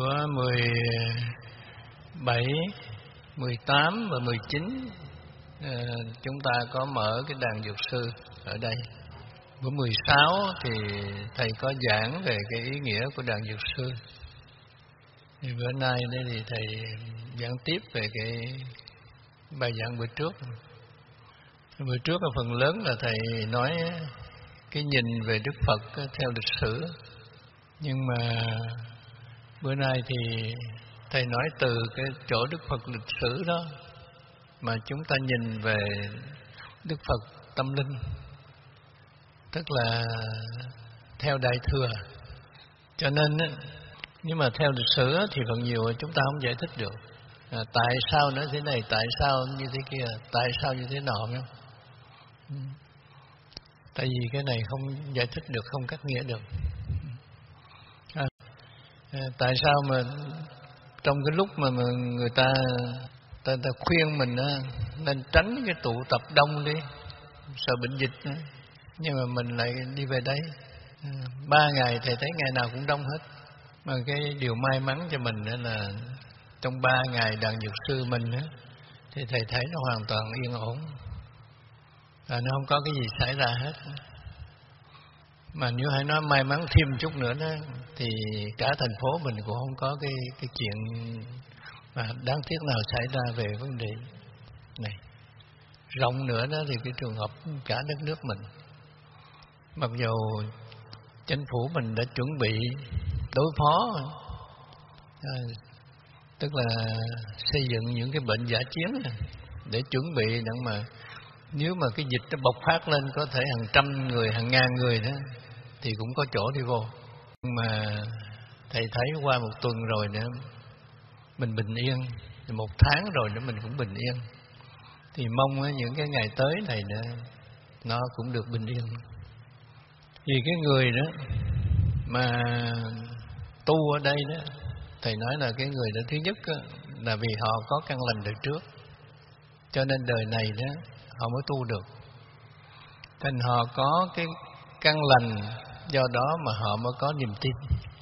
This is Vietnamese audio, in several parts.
mùa 17, 18 và 19 chúng ta có mở cái đàn dược sư ở đây. Bữa 16 thì thầy có giảng về cái ý nghĩa của đàn dược sư. Thì bữa nay đây thì thầy giảng tiếp về cái bài giảng bữa trước. Bữa trước là phần lớn là thầy nói cái nhìn về Đức Phật theo lịch sử. Nhưng mà bữa nay thì thầy nói từ cái chỗ Đức Phật lịch sử đó mà chúng ta nhìn về Đức Phật tâm linh, tức là theo Đại Thừa. Cho nên nhưng mà theo lịch sử thì phần nhiều chúng ta không giải thích được. Tại sao nó thế này, tại sao như thế kia, tại sao như thế nọ không? Tại vì cái này không giải thích được, không cắt nghĩa được. Tại sao mà trong cái lúc mà người ta khuyên mình nên tránh cái tụ tập đông đi, sợ bệnh dịch đó. Nhưng mà mình lại đi về đấy 3 ngày thầy thấy ngày nào cũng đông hết. Mà cái điều may mắn cho mình đó là trong 3 ngày đàn dược sư mình đó, thì thầy thấy nó hoàn toàn yên ổn, và nó không có cái gì xảy ra hết. Mà nếu hãy nói may mắn thêm chút nữa đó, thì cả thành phố mình cũng không có cái chuyện mà đáng tiếc nào xảy ra về vấn đề này. Rộng nữa đó thì cái trường hợp cả đất nước mình, mặc dù chính phủ mình đã chuẩn bị đối phó, tức là xây dựng những cái bệnh dã chiến này, để chuẩn bị đặng mà nếu mà cái dịch nó bộc phát lên có thể hàng trăm người, hàng ngàn người đó thì cũng có chỗ đi vô. Nhưng mà thầy thấy qua một tuần rồi nữa mình bình yên, 1 tháng rồi nữa mình cũng bình yên. Thì mong những cái ngày tới này nữa nó cũng được bình yên. Vì cái người đó mà tu ở đây đó, thầy nói là cái người đó thứ nhất là vì họ có căn lành đời trước, cho nên đời này đó họ mới tu được. Thành họ có cái căn lành, do đó mà họ mới có niềm tin.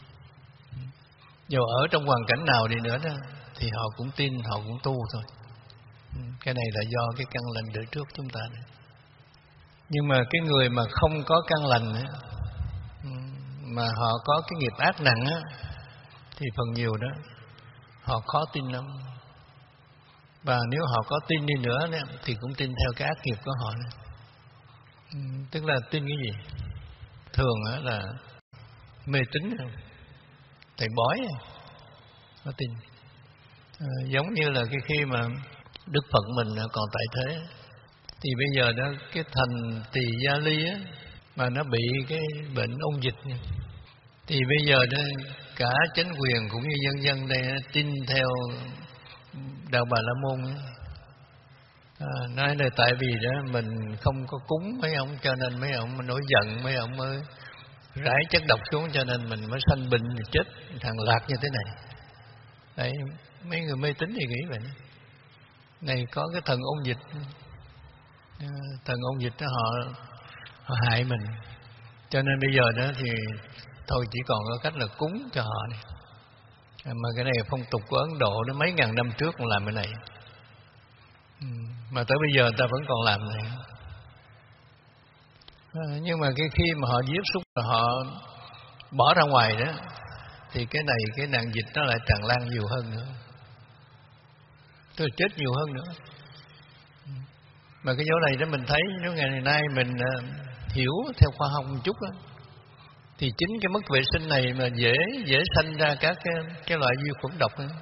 Dù ở trong hoàn cảnh nào đi nữa đó thì họ cũng tin, họ cũng tu thôi. Cái này là do cái căn lành đời trước chúng ta này. Nhưng mà cái người mà không có căn lành ấy, mà họ có cái nghiệp ác nặng á, thì phần nhiều đó họ khó tin lắm. Và nếu họ có tin đi nữa đó, thì cũng tin theo cái ác nghiệp của họ này. Tức là tin cái gì? Thường là mê tín, thầy bói có tin. Giống như là cái khi mà Đức Phật mình còn tại thế, thì bây giờ đó cái thành Tỳ Gia Ly á, mà nó bị cái bệnh ôn dịch, thì bây giờ đó cả chính quyền cũng như dân dân đây tin theo Đạo Bà La Môn. Nói là tại vì đó mình không có cúng mấy ông, cho nên mấy ông nổi giận, mấy ông mới rải chất độc xuống, cho nên mình mới sanh bệnh chết thằng lạc như thế này. Đấy, mấy người mê tín thì nghĩ vậy. Này có cái thần ôn dịch, thần ôn dịch đó họ hại mình, cho nên bây giờ đó thì thôi chỉ còn có cách là cúng cho họ này. Mà cái này phong tục của Ấn Độ nó mấy ngàn năm trước còn làm cái này, mà tới bây giờ ta vẫn còn làm này. Nhưng mà cái khi mà họ giết súc rồi họ bỏ ra ngoài đó, thì cái nạn dịch nó lại tràn lan nhiều hơn nữa, tôi chết nhiều hơn nữa. Mà cái chỗ này đó mình thấy nếu ngày nay mình hiểu theo khoa học một chút đó, thì chính cái mất vệ sinh này mà dễ sanh ra các cái loại vi khuẩn độc nữa.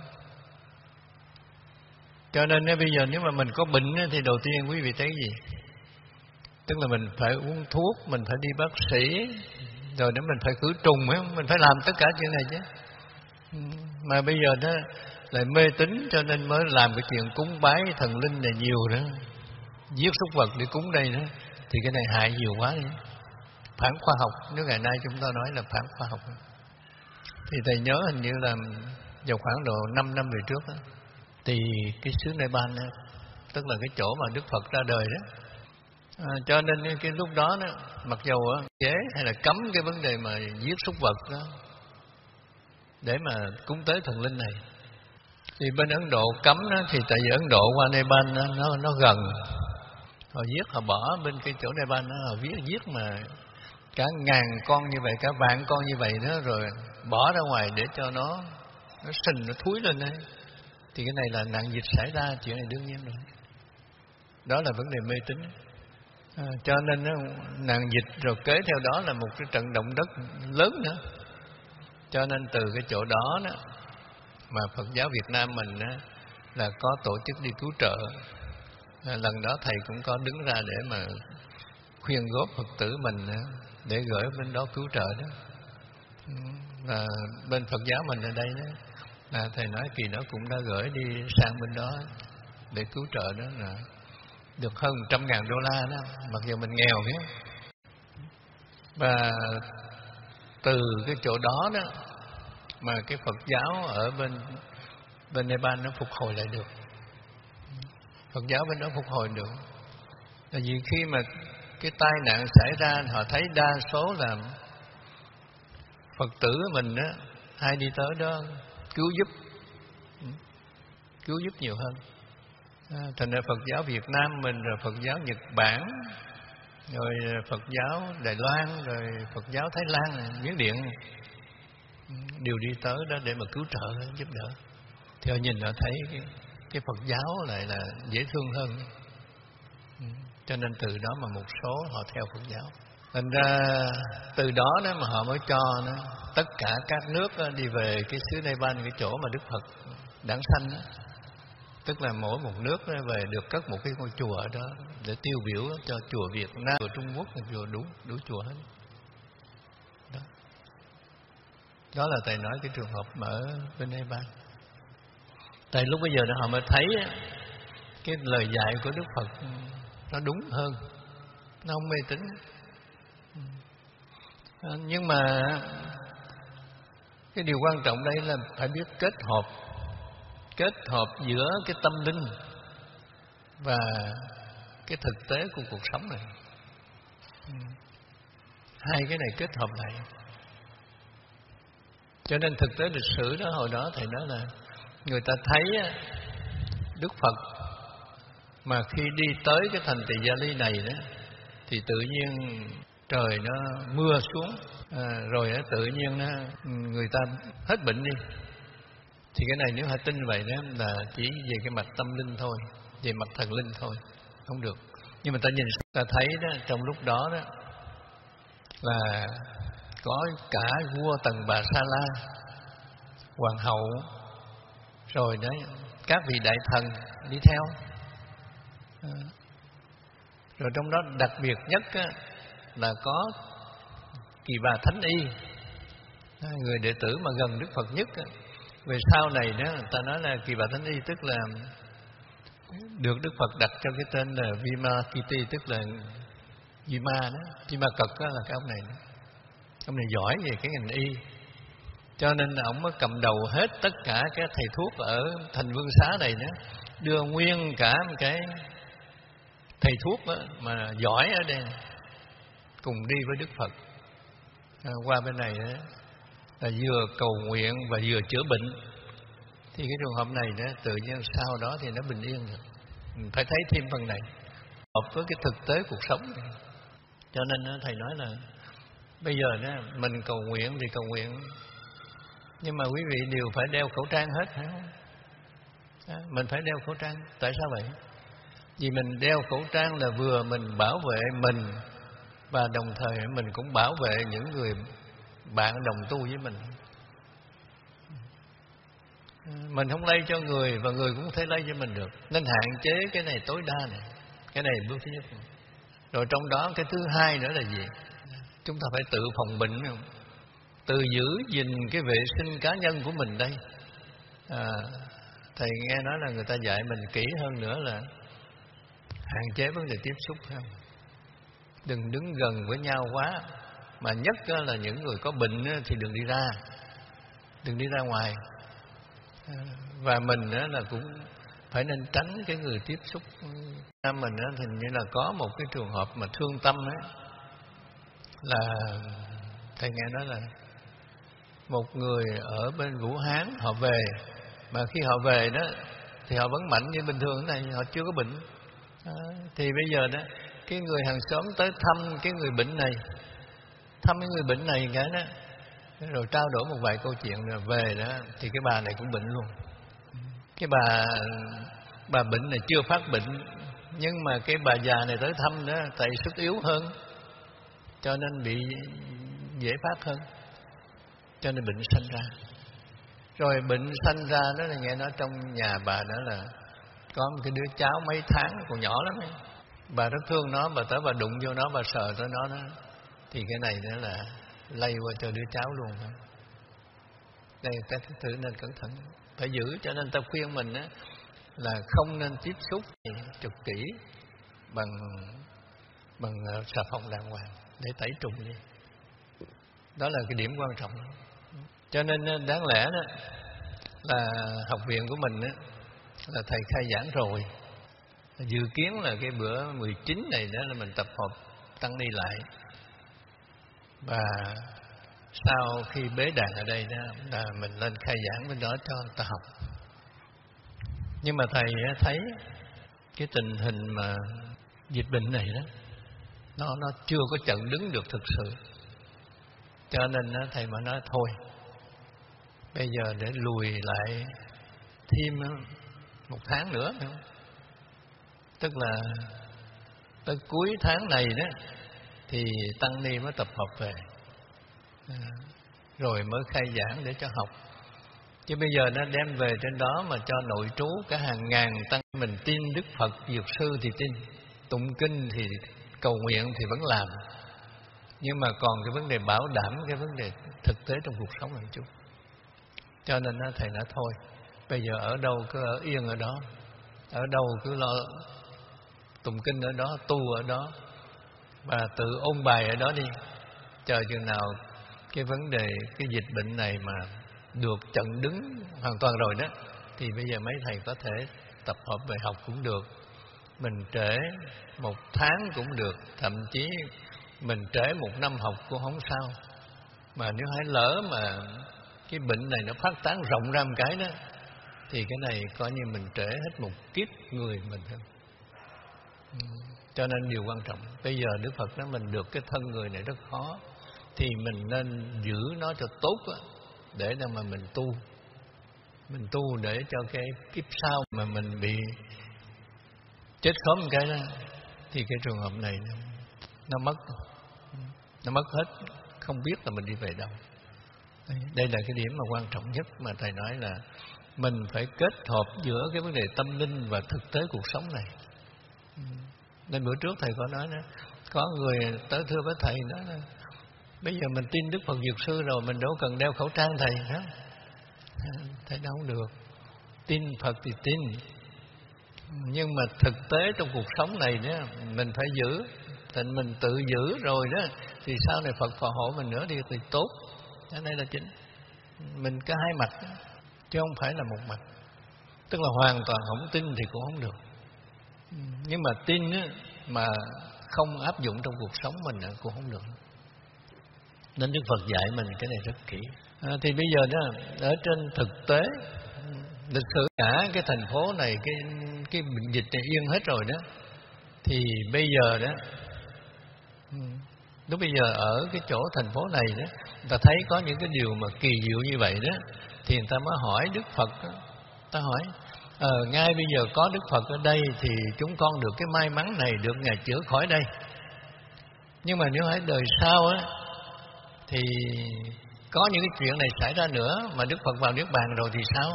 Cho nên bây giờ nếu mà mình có bệnh thì đầu tiên quý vị thấy cái gì? Tức là mình phải uống thuốc, mình phải đi bác sĩ, rồi để mình phải khử trùng, mình phải làm tất cả chuyện này chứ. Mà bây giờ đó lại mê tín, cho nên mới làm cái chuyện cúng bái thần linh này nhiều nữa, giết súc vật để cúng đây nữa, thì cái này hại nhiều quá đi. Phản khoa học, nếu ngày nay chúng ta nói là phản khoa học. Thì thầy nhớ hình như là vào khoảng độ 5 năm về trước đó, thì cái xứ Nepal đó, tức là cái chỗ mà Đức Phật ra đời đó, cho nên cái lúc đó đó, mặc dù chế hay là cấm cái vấn đề mà giết súc vật đó, để mà cúng tế thần linh này. Thì bên Ấn Độ cấm đó, thì tại vì Ấn Độ qua Nepal nó gần, họ giết, họ bỏ bên cái chỗ Nepal đó, họ giết mà cả ngàn con như vậy, cả vạn con như vậy đó, rồi bỏ ra ngoài để cho nó sình, nó thúi lên đấy. Thì cái này là nạn dịch xảy ra, chuyện này đương nhiên rồi. Đó là vấn đề mê tín. Cho nên nạn dịch rồi kế theo đó là một cái trận động đất lớn nữa. Cho nên từ cái chỗ đó mà Phật giáo Việt Nam mình là có tổ chức đi cứu trợ. Lần đó thầy cũng có đứng ra để mà khuyên góp Phật tử mình để gửi bên đó cứu trợ đó. Và bên Phật giáo mình ở đây đó, là thầy nói kỳ đó cũng đã gửi đi sang bên đó để cứu trợ đó, là được hơn 100.000 đô la đó, mặc dù mình nghèo biết. Và từ cái chỗ đó đó mà cái Phật giáo ở bên Nepal nó phục hồi lại được. Phật giáo bên đó phục hồi được. Là vì khi mà cái tai nạn xảy ra, họ thấy đa số là Phật tử mình đó, ai đi tới đó cứu giúp nhiều hơn. Thành ra Phật giáo Việt Nam mình, rồi Phật giáo Nhật Bản, rồi Phật giáo Đài Loan, rồi Phật giáo Thái Lan, Miến Điện đều đi tới đó để mà cứu trợ, giúp đỡ. Thì họ nhìn họ thấy cái Phật giáo lại là dễ thương hơn. Cho nên từ đó mà một số họ theo Phật giáo. Thành ra từ đó mà họ mới cho tất cả các nước đi về cái xứ Nepal, cái chỗ mà Đức Phật đản sanh đó. Tức là mỗi một nước về được cất một cái ngôi chùa ở đó để tiêu biểu cho chùa Việt Nam, chùa Trung Quốc, chùa đủ chùa hết. Đó là thầy nói cái trường hợp mà ở bên Nepal. Tại lúc bây giờ họ mới thấy cái lời dạy của Đức Phật nó đúng hơn, nó không mê tín. Nhưng mà cái điều quan trọng đây là phải biết kết hợp giữa cái tâm linh và cái thực tế của cuộc sống này. Hai cái này kết hợp lại. Cho nên thực tế lịch sử đó, hồi đó thầy nói là người ta thấy Đức Phật mà khi đi tới cái thành Tỳ Gia Ly này đó, thì tự nhiên trời nó mưa xuống, rồi tự nhiên người ta hết bệnh đi. Thì cái này nếu hãy tin vậy đó là chỉ về cái mặt tâm linh thôi, về mặt thần linh thôi, không được. Nhưng mà ta nhìn, ta thấy đó, trong lúc đó đó là có cả vua Tần Bà Sa La, hoàng hậu, rồi đấy các vị đại thần đi theo. Rồi trong đó đặc biệt nhất là có Kỳ Bà Thánh Y, người đệ tử mà gần Đức Phật nhất. Về sau này đó người ta nói là Kỳ Bà Thánh Y tức là được Đức Phật đặt cho cái tên là Vimalakirti, tức là Vima đó, Vima Cực đó, là cái ông này đó. Ông này giỏi về cái ngành y, cho nên là ông mới cầm đầu hết tất cả các thầy thuốc ở thành Vương Xá này đó, đưa nguyên cả một cái thầy thuốc đó, mà giỏi ở đây cùng đi với Đức Phật qua bên này đó, là vừa cầu nguyện và vừa chữa bệnh. Thì cái trường hợp này đó, tự nhiên sau đó thì nó bình yên được. Mình phải thấy thêm phần này hợp với cái thực tế cuộc sống này. Cho nên thầy nói là bây giờ đó, mình cầu nguyện thì cầu nguyện, nhưng mà quý vị đều phải đeo khẩu trang hết, phải không? Mình phải đeo khẩu trang. Tại sao vậy? Vì mình đeo khẩu trang là vừa mình bảo vệ mình, và đồng thời mình cũng bảo vệ những người bạn đồng tu với mình. Mình không lây cho người, và người cũng không thể lây cho mình được. Nên hạn chế cái này tối đa này. Cái này bước thứ nhất. Rồi trong đó cái thứ hai nữa là gì? Chúng ta phải tự phòng bệnh, không? Tự giữ gìn cái vệ sinh cá nhân của mình đây. Thầy nghe nói là người ta dạy mình kỹ hơn nữa là hạn chế vấn đề tiếp xúc, không? Đừng đứng gần với nhau quá. Mà nhất là những người có bệnh thì đừng đi ra. Đừng đi ra ngoài. Và mình là cũng phải nên tránh cái người tiếp xúc. Mình thì như là có một cái trường hợp mà thương tâm ấy, là thầy nghe nói là một người ở bên Vũ Hán họ về, mà khi họ về đó thì họ vẫn mạnh như bình thường này, họ chưa có bệnh. Thì bây giờ đó cái người hàng xóm tới thăm cái người bệnh này, thăm cái người bệnh này cái đó, rồi trao đổi một vài câu chuyện rồi về đó, thì cái bà này cũng bệnh luôn. Cái bà bệnh này chưa phát bệnh, nhưng mà cái bà già này tới thăm đó, tại sức yếu hơn cho nên bị dễ phát hơn, cho nên bệnh sanh ra. Rồi bệnh sanh ra đó là nghe nói trong nhà bà đó là có một cái đứa cháu mấy tháng còn nhỏ lắm ấy. Bà rất thương nó, bà tới bà đụng vô nó, bà sờ tới nó đó, thì cái này nữa là lây qua cho đứa cháu luôn. Đây các thứ nên cẩn thận, phải giữ. Cho nên ta khuyên mình á là không nên tiếp xúc trực kỹ bằng xà phòng đàng hoàng để tẩy trùng đi. Đó là cái điểm quan trọng. Cho nên đáng lẽ đó là học viện của mình á, là thầy khai giảng rồi, dự kiến là cái bữa 19 này đó là mình tập hợp tăng ni lại, và sau khi bế đàn ở đây đó là mình lên khai giảng bên đó cho người ta học. Nhưng mà thầy thấy cái tình hình mà dịch bệnh này đó nó chưa có chặn đứng được thực sự, cho nên thầy mà nói thôi bây giờ để lùi lại thêm 1 tháng nữa, tức là tới cuối tháng này đó thì tăng ni mới tập hợp về, rồi mới khai giảng để cho học. Chứ bây giờ nó đem về trên đó mà cho nội trú cả hàng ngàn tăng, mình tin Đức Phật Dược Sư thì tin, tụng kinh thì cầu nguyện thì vẫn làm, nhưng mà còn cái vấn đề bảo đảm cái vấn đề thực tế trong cuộc sống này chút. Cho nên thầy nói thôi bây giờ ở đâu cứ ở yên ở đó, ở đâu cứ lo tụng kinh ở đó, tu ở đó, và tự ôn bài ở đó đi. Chờ chừng nào cái vấn đề cái dịch bệnh này mà được chặn đứng hoàn toàn rồi đó, thì bây giờ mấy thầy có thể tập hợp về học cũng được. Mình trễ 1 tháng cũng được, thậm chí mình trễ 1 năm học cũng không sao. Mà nếu hãy lỡ mà cái bệnh này nó phát tán rộng ra một cái đó, thì cái này coi như mình trễ hết một kiếp người mình thôi. Cho nên điều quan trọng bây giờ Đức Phật nói mình được cái thân người này rất khó, thì mình nên giữ nó cho tốt đó, để mà mình tu để cho cái kiếp sau mà mình bị chết khóm một cái đó, thì cái trường hợp này nó mất hết, không biết là mình đi về đâu. Đây là cái điểm mà quan trọng nhất mà thầy nói là mình phải kết hợp giữa cái vấn đề tâm linh và thực tế cuộc sống này. Nên bữa trước thầy có nói đó, có người tới thưa với thầy nói là bây giờ mình tin Đức Phật Dược Sư rồi, mình đâu cần đeo khẩu trang thầy đó. Thầy đâu không được. Tin Phật thì tin, nhưng mà thực tế trong cuộc sống này đó mình phải giữ. Tình mình tự giữ rồi đó thì sau này Phật phò hộ mình nữa thì tốt. Cái này là chính. Mình có hai mặt đó, chứ không phải là một mặt. Tức là hoàn toàn không tin thì cũng không được, nhưng mà tin á, mà không áp dụng trong cuộc sống mình cũng không được. Nên Đức Phật dạy mình cái này rất kỹ. Thì bây giờ đó ở trên thực tế lịch sử cả cái thành phố này, cái bệnh dịch này yên hết rồi đó, thì bây giờ đó lúc bây giờ ở cái chỗ thành phố này đó, người ta thấy có những cái điều mà kỳ diệu như vậy đó, thì người ta mới hỏi Đức Phật đó. Ta hỏi ngay bây giờ có Đức Phật ở đây thì chúng con được cái may mắn này, được Ngài chữa khỏi đây. Nhưng mà nếu hỏi đời sau á, thì có những cái chuyện này xảy ra nữa mà Đức Phật vào Niết Bàn rồi thì sao?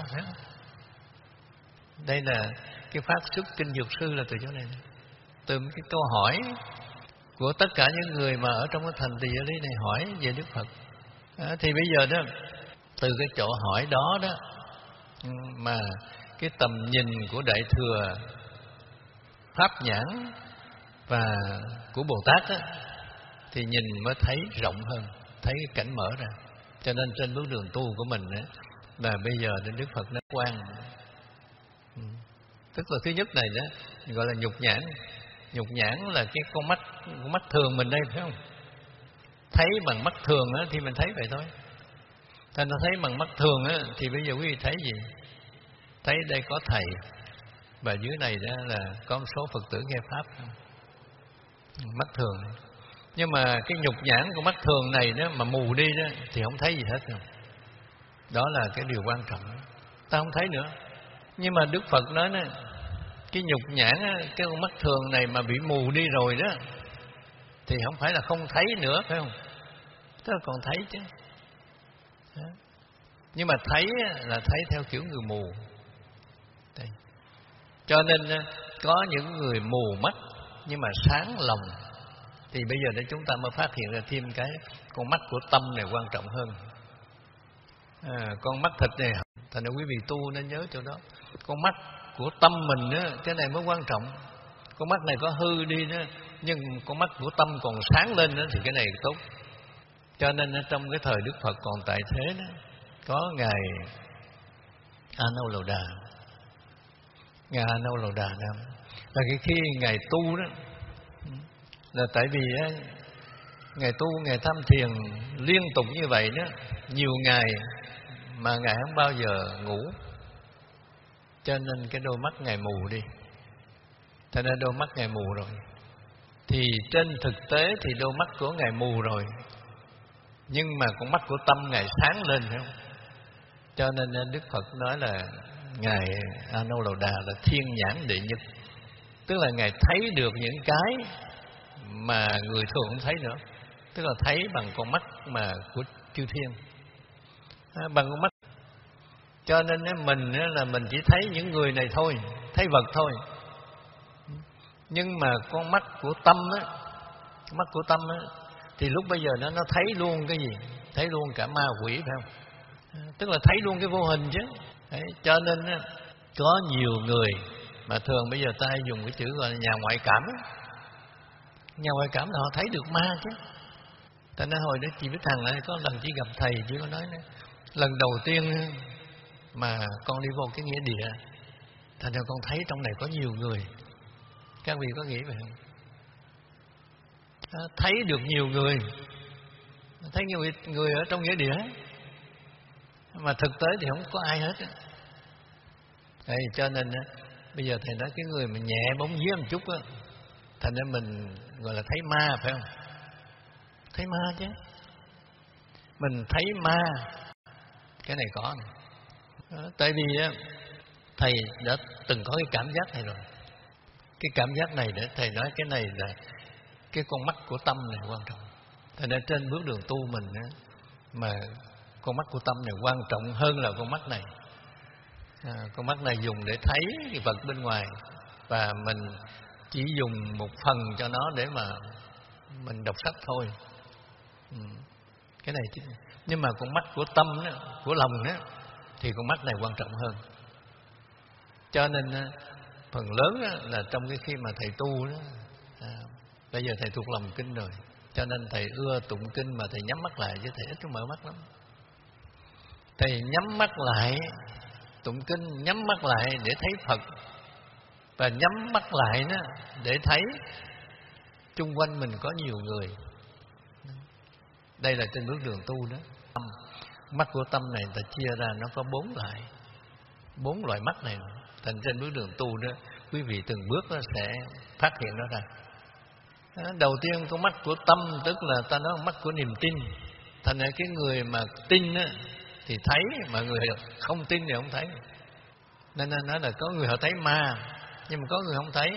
Đây là cái phát xuất kinh Dược Sư là từ chỗ này, từ cái câu hỏi của tất cả những người mà ở trong cái thành Tỳ Gia Lý này hỏi về Đức Phật. Thì bây giờ đó, từ cái chỗ hỏi đó đó mà cái tầm nhìn của Đại Thừa Pháp Nhãn và của Bồ Tát đó, thì nhìn mới thấy rộng hơn, thấy cái cảnh mở ra. Cho nên trên bước đường tu của mình đó, là bây giờ đến Đức Phật nó quan. Tức là thứ nhất này đó gọi là nhục nhãn. Nhục nhãn là cái con mắt thường mình đây, phải không? Thấy bằng mắt thường đó, thì mình thấy vậy thôi. Thành nó thấy bằng mắt thường á, thì bây giờ quý vị thấy gì? Thấy đây có thầy, và dưới này đó là có một số Phật tử nghe pháp. Mắt thường. Nhưng mà cái nhục nhãn của mắt thường này đó mà mù đi đó thì không thấy gì hết rồi. Đó là cái điều quan trọng. Ta không thấy nữa. Nhưng mà Đức Phật nói đó, cái nhục nhãn á, cái con mắt thường này mà bị mù đi rồi đó thì không phải là không thấy nữa, phải không? Tức là còn thấy chứ. Đó. Nhưng mà thấy là thấy theo kiểu người mù. Đây. Cho nên có những người mù mắt nhưng mà sáng lòng. Thì bây giờ để chúng ta mới phát hiện ra thêm cái con mắt của tâm này quan trọng hơn. Con mắt thịt này, thành ra quý vị tu nên nhớ chỗ đó. Con mắt của tâm mình á, cái này mới quan trọng. Con mắt này có hư đi đó, nhưng con mắt của tâm còn sáng lên đó, thì cái này tốt. Cho nên trong cái thời Đức Phật còn tại thế đó, có ngài A Nâu Lầu Đà. Ngài A Nâu Lầu Đà đó, là khi ngài tu đó, là tại vì ngài tu, ngài tham thiền liên tục như vậy đó, nhiều ngày mà ngài không bao giờ ngủ, cho nên cái đôi mắt ngài mù đi. Cho nên đôi mắt ngài mù rồi. Thì trên thực tế thì đôi mắt của ngài mù rồi, nhưng mà con mắt của tâm ngài sáng lên, phải không? Cho nên Đức Phật nói là ngài A Nâu Lầu Đà là thiên nhãn đệ nhất, tức là ngài thấy được những cái mà người thường không thấy nữa, tức là thấy bằng con mắt mà của chư thiên, bằng con mắt. Cho nên mình là mình chỉ thấy những người này thôi, thấy vật thôi. Nhưng mà con mắt của tâm á, mắt của tâm á, thì lúc bây giờ nó thấy luôn cái gì? Thấy luôn cả ma quỷ, phải không? Tức là thấy luôn cái vô hình chứ. Đấy, cho nên á, có nhiều người mà thường bây giờ ta dùng cái chữ gọi là nhà ngoại cảm á. Nhà ngoại cảm là họ thấy được ma chứ. Ta nói hồi đó chị Bích Hằng lại có lần chỉ gặp thầy, chỉ có nói lần đầu tiên mà con đi vô cái nghĩa địa, thành ra con thấy trong này có nhiều người. Các vị có nghĩ vậy không? Thấy được nhiều người, thấy nhiều người ở trong nghĩa địa, mà thực tế thì không có ai hết. Đấy, cho nên bây giờ thầy nói cái người mà nhẹ bóng vía một chút á, thành ra mình gọi là thấy ma, phải không? Thấy ma chứ. Mình thấy ma, cái này có này. Tại vì thầy đã từng có cái cảm giác này rồi. Cái cảm giác này để thầy nói cái này là cái con mắt của tâm này quan trọng. Thành ra trên bước đường tu mình mà con mắt của tâm này quan trọng hơn là con mắt này. Con mắt này dùng để thấy cái vật bên ngoài, và mình chỉ dùng một phần cho nó để mà mình đọc sách thôi. Cái này chứ. Nhưng mà con mắt của tâm đó, của lòng đó, thì con mắt này quan trọng hơn. Cho nên phần lớn là trong cái khi mà thầy tu đó, bây giờ thầy thuộc lòng kinh rồi, cho nên thầy ưa tụng kinh mà thầy nhắm mắt lại, chứ thầy ít có mở mắt lắm. Thầy nhắm mắt lại tụng kinh, nhắm mắt lại để thấy Phật, và nhắm mắt lại đó để thấy chung quanh mình có nhiều người. Đây là trên bước đường tu đó. Mắt của tâm này ta chia ra nó có 4 loại mắt này. Thành trên bước đường tu đó, quý vị từng bước nó sẽ phát hiện nó ra. Đầu tiên con mắt của tâm, tức là ta nói mắt của niềm tin. Thành ra cái người mà tin á, thì thấy, mà người không tin thì không thấy. Nên nói là có người họ thấy ma, nhưng mà có người không thấy.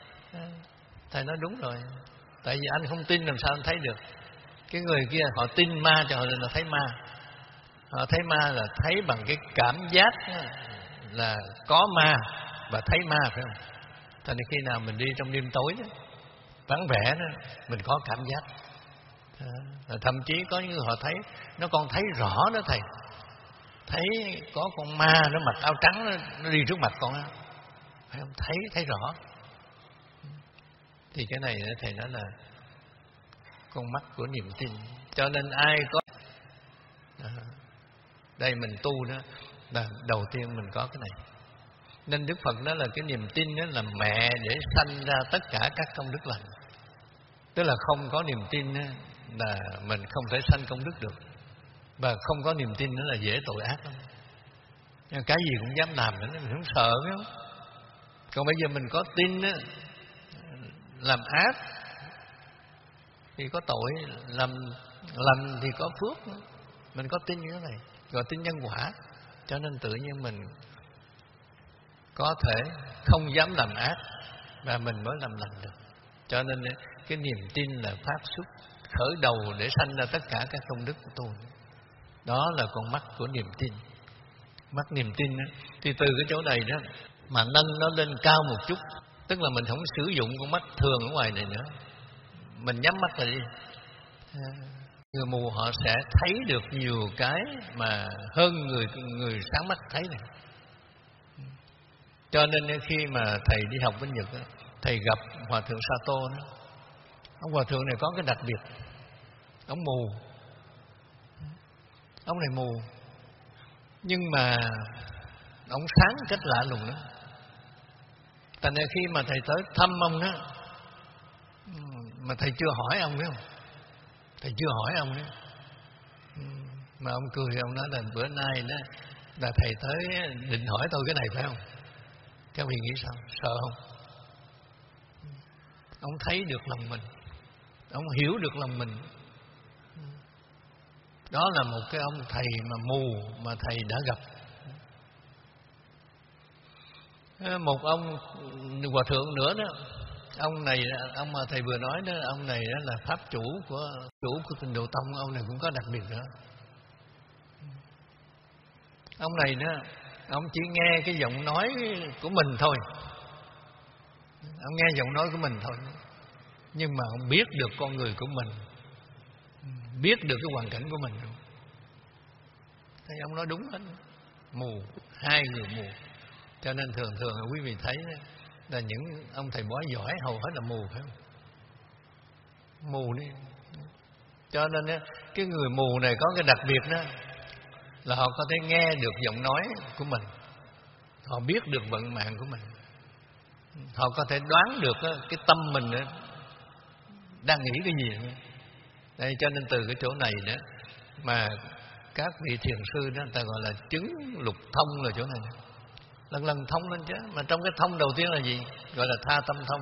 Thầy nói đúng rồi. Tại vì anh không tin làm sao anh thấy được. Cái người kia họ tin ma cho họ nên là thấy ma. Họ thấy ma là thấy bằng cái cảm giác là có ma và thấy ma, phải không? Thành ra khi nào mình đi trong đêm tối đó, vắng vẻ đó, mình có cảm giác. Thậm chí có những người họ thấy, nó còn thấy rõ đó thầy. Thấy có con ma nó mặc áo trắng nó đi trước mặt con đó, phải không? Thấy rõ. Thì cái này thầy nói là con mắt của niềm tin. Cho nên ai có đây mình tu đó là đầu tiên mình có cái này. Nên Đức Phật nói là cái niềm tin đó là mẹ để sanh ra tất cả các công đức lành. Tức là không có niềm tin đó, là mình không thể sanh công đức được. Và không có niềm tin nữa là dễ tội ác lắm. Cái gì cũng dám làm nữa, mình không sợ phải không? Còn bây giờ mình có tin á, làm ác thì có tội, làm lành thì có phước nữa. Mình có tin như thế này, gọi tin nhân quả. Cho nên tự nhiên mình có thể không dám làm ác và mình mới làm lành được. Cho nên cái niềm tin là phát xuất khởi đầu để sanh ra tất cả các công đức của tôi. Đó là con mắt của niềm tin. Mắt niềm tin đó, thì từ cái chỗ này đó mà nâng nó lên cao một chút, tức là mình không sử dụng con mắt thường ở ngoài này nữa, mình nhắm mắt lại đi. Người mù họ sẽ thấy được nhiều cái mà hơn người sáng mắt thấy này. Cho nên khi mà thầy đi học bên Nhật, thầy gặp Hòa thượng Sato đó. Ông Hòa thượng này có cái đặc biệt, ông mù. Ông này mù, nhưng mà ông sáng cách lạ lùng đó. Thành ra khi mà thầy tới thăm ông đó, mà thầy chưa hỏi ông, biết không? Thầy chưa hỏi ông đó. Mà ông cười, ông nói là bữa nay đó là thầy tới định hỏi tôi cái này phải không? Các vị nghĩ sao? Sợ không? Ông thấy được lòng mình, ông hiểu được lòng mình. Đó là một cái ông thầy mà mù mà thầy đã gặp. Một ông hòa thượng nữa đó, ông này, ông mà thầy vừa nói đó, ông này đó là pháp chủ của Tịnh Độ Tông. Ông này cũng có đặc biệt nữa. Ông này đó, ông chỉ nghe cái giọng nói của mình thôi. Ông nghe giọng nói của mình thôi, nhưng mà ông biết được con người của mình, biết được cái hoàn cảnh của mình. Thế ông nói đúng hết. Mù, hai người mù. Cho nên thường quý vị thấy là những ông thầy bói giỏi hầu hết là mù, phải không? Mù đi. Cho nên cái người mù này có cái đặc biệt đó là họ có thể nghe được giọng nói của mình, họ biết được vận mạng của mình, họ có thể đoán được cái tâm mình đang nghĩ cái gì. Đây, cho nên từ cái chỗ này đó mà các vị thiền sư đó, người ta gọi là chứng lục thông là chỗ này. Lần lần thông lên chứ. Mà trong cái thông đầu tiên là gì? Gọi là tha tâm thông.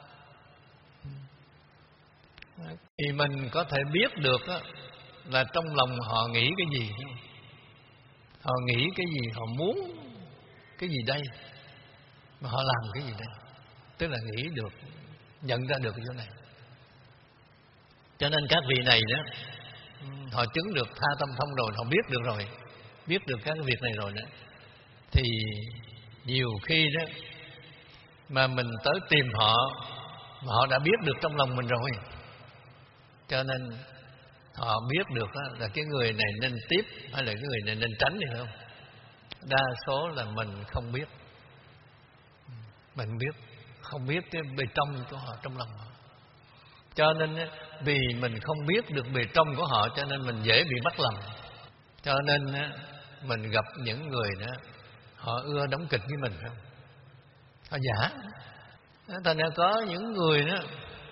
Thì mình có thể biết được là trong lòng họ nghĩ cái gì, họ nghĩ cái gì, họ muốn cái gì đây, mà họ làm cái gì đây. Tức là nghĩ được, nhận ra được cái chỗ này. Cho nên các vị này đó, họ chứng được tha tâm thông rồi, họ biết được rồi, biết được các cái việc này rồi đó, thì nhiều khi đó mà mình tới tìm họ mà họ đã biết được trong lòng mình rồi, cho nên họ biết được là cái người này nên tiếp hay là cái người này nên tránh, thì không. Đa số là mình không biết, mình biết không biết cái bề trong của họ, trong lòng họ. Cho nên vì mình không biết được bề trong của họ, cho nên mình dễ bị mắc lầm. Cho nên mình gặp những người đó, họ ưa đóng kịch với mình, phải không? Họ giả. Thành ra có những người đó,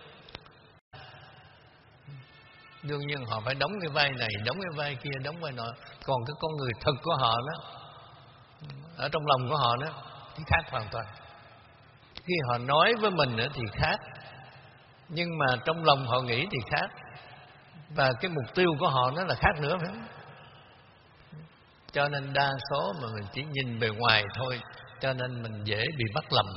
đương nhiên họ phải đóng cái vai này, đóng cái vai kia, đóng vai nọ. Còn cái con người thực của họ đó, ở trong lòng của họ đó, thì khác hoàn toàn. Khi họ nói với mình nữa thì khác, nhưng mà trong lòng họ nghĩ thì khác. Và cái mục tiêu của họ nó là khác nữa, phải không? Cho nên đa số mà mình chỉ nhìn bề ngoài thôi, cho nên mình dễ bị bắt lầm.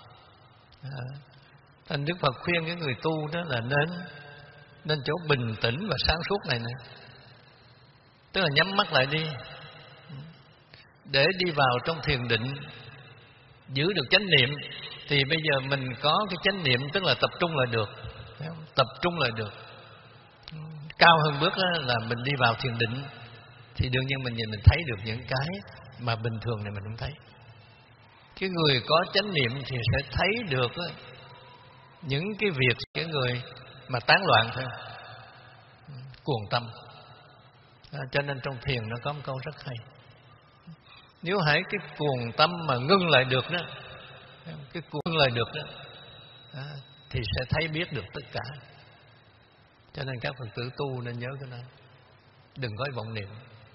Thành Đức Phật khuyên cái người tu đó là nên chỗ bình tĩnh và sáng suốt này nè. Tức là nhắm mắt lại đi, để đi vào trong thiền định, giữ được chánh niệm. Thì bây giờ mình có cái chánh niệm, tức là tập trung lại được, tập trung lại được. Cao hơn bước là mình đi vào thiền định, thì đương nhiên mình nhìn mình thấy được những cái mà bình thường này mình không thấy. Cái người có chánh niệm thì sẽ thấy được những cái việc cái người mà tán loạn thôi, cuồng tâm. Cho nên trong thiền nó có một câu rất hay: nếu hãy cái cuồng tâm mà ngưng lại được đó, cái cuồng lại được đó, thì sẽ thấy biết được tất cả. Cho nên các Phật tử tu nên nhớ cái này. đừng có vọng niệm.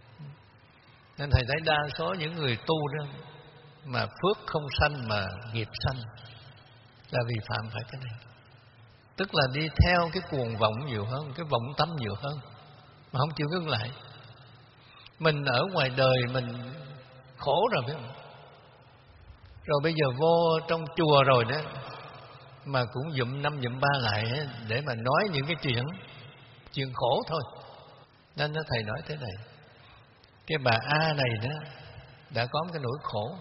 Nên thầy thấy đa số những người tu đó mà phước không sanh mà nghiệp sanh là vì phạm phải cái này. Tức là đi theo cái cuồng vọng nhiều hơn, cái vọng tâm nhiều hơn, mà không chịu ngưng lại. Mình ở ngoài đời mình khổ rồi phải không? Rồi bây giờ vô trong chùa rồi đó, mà cũng dụm năm dụm ba lại để mà nói những cái chuyện khổ thôi. Nên thầy nói thế này, cái bà A này đó đã có một cái nỗi khổ,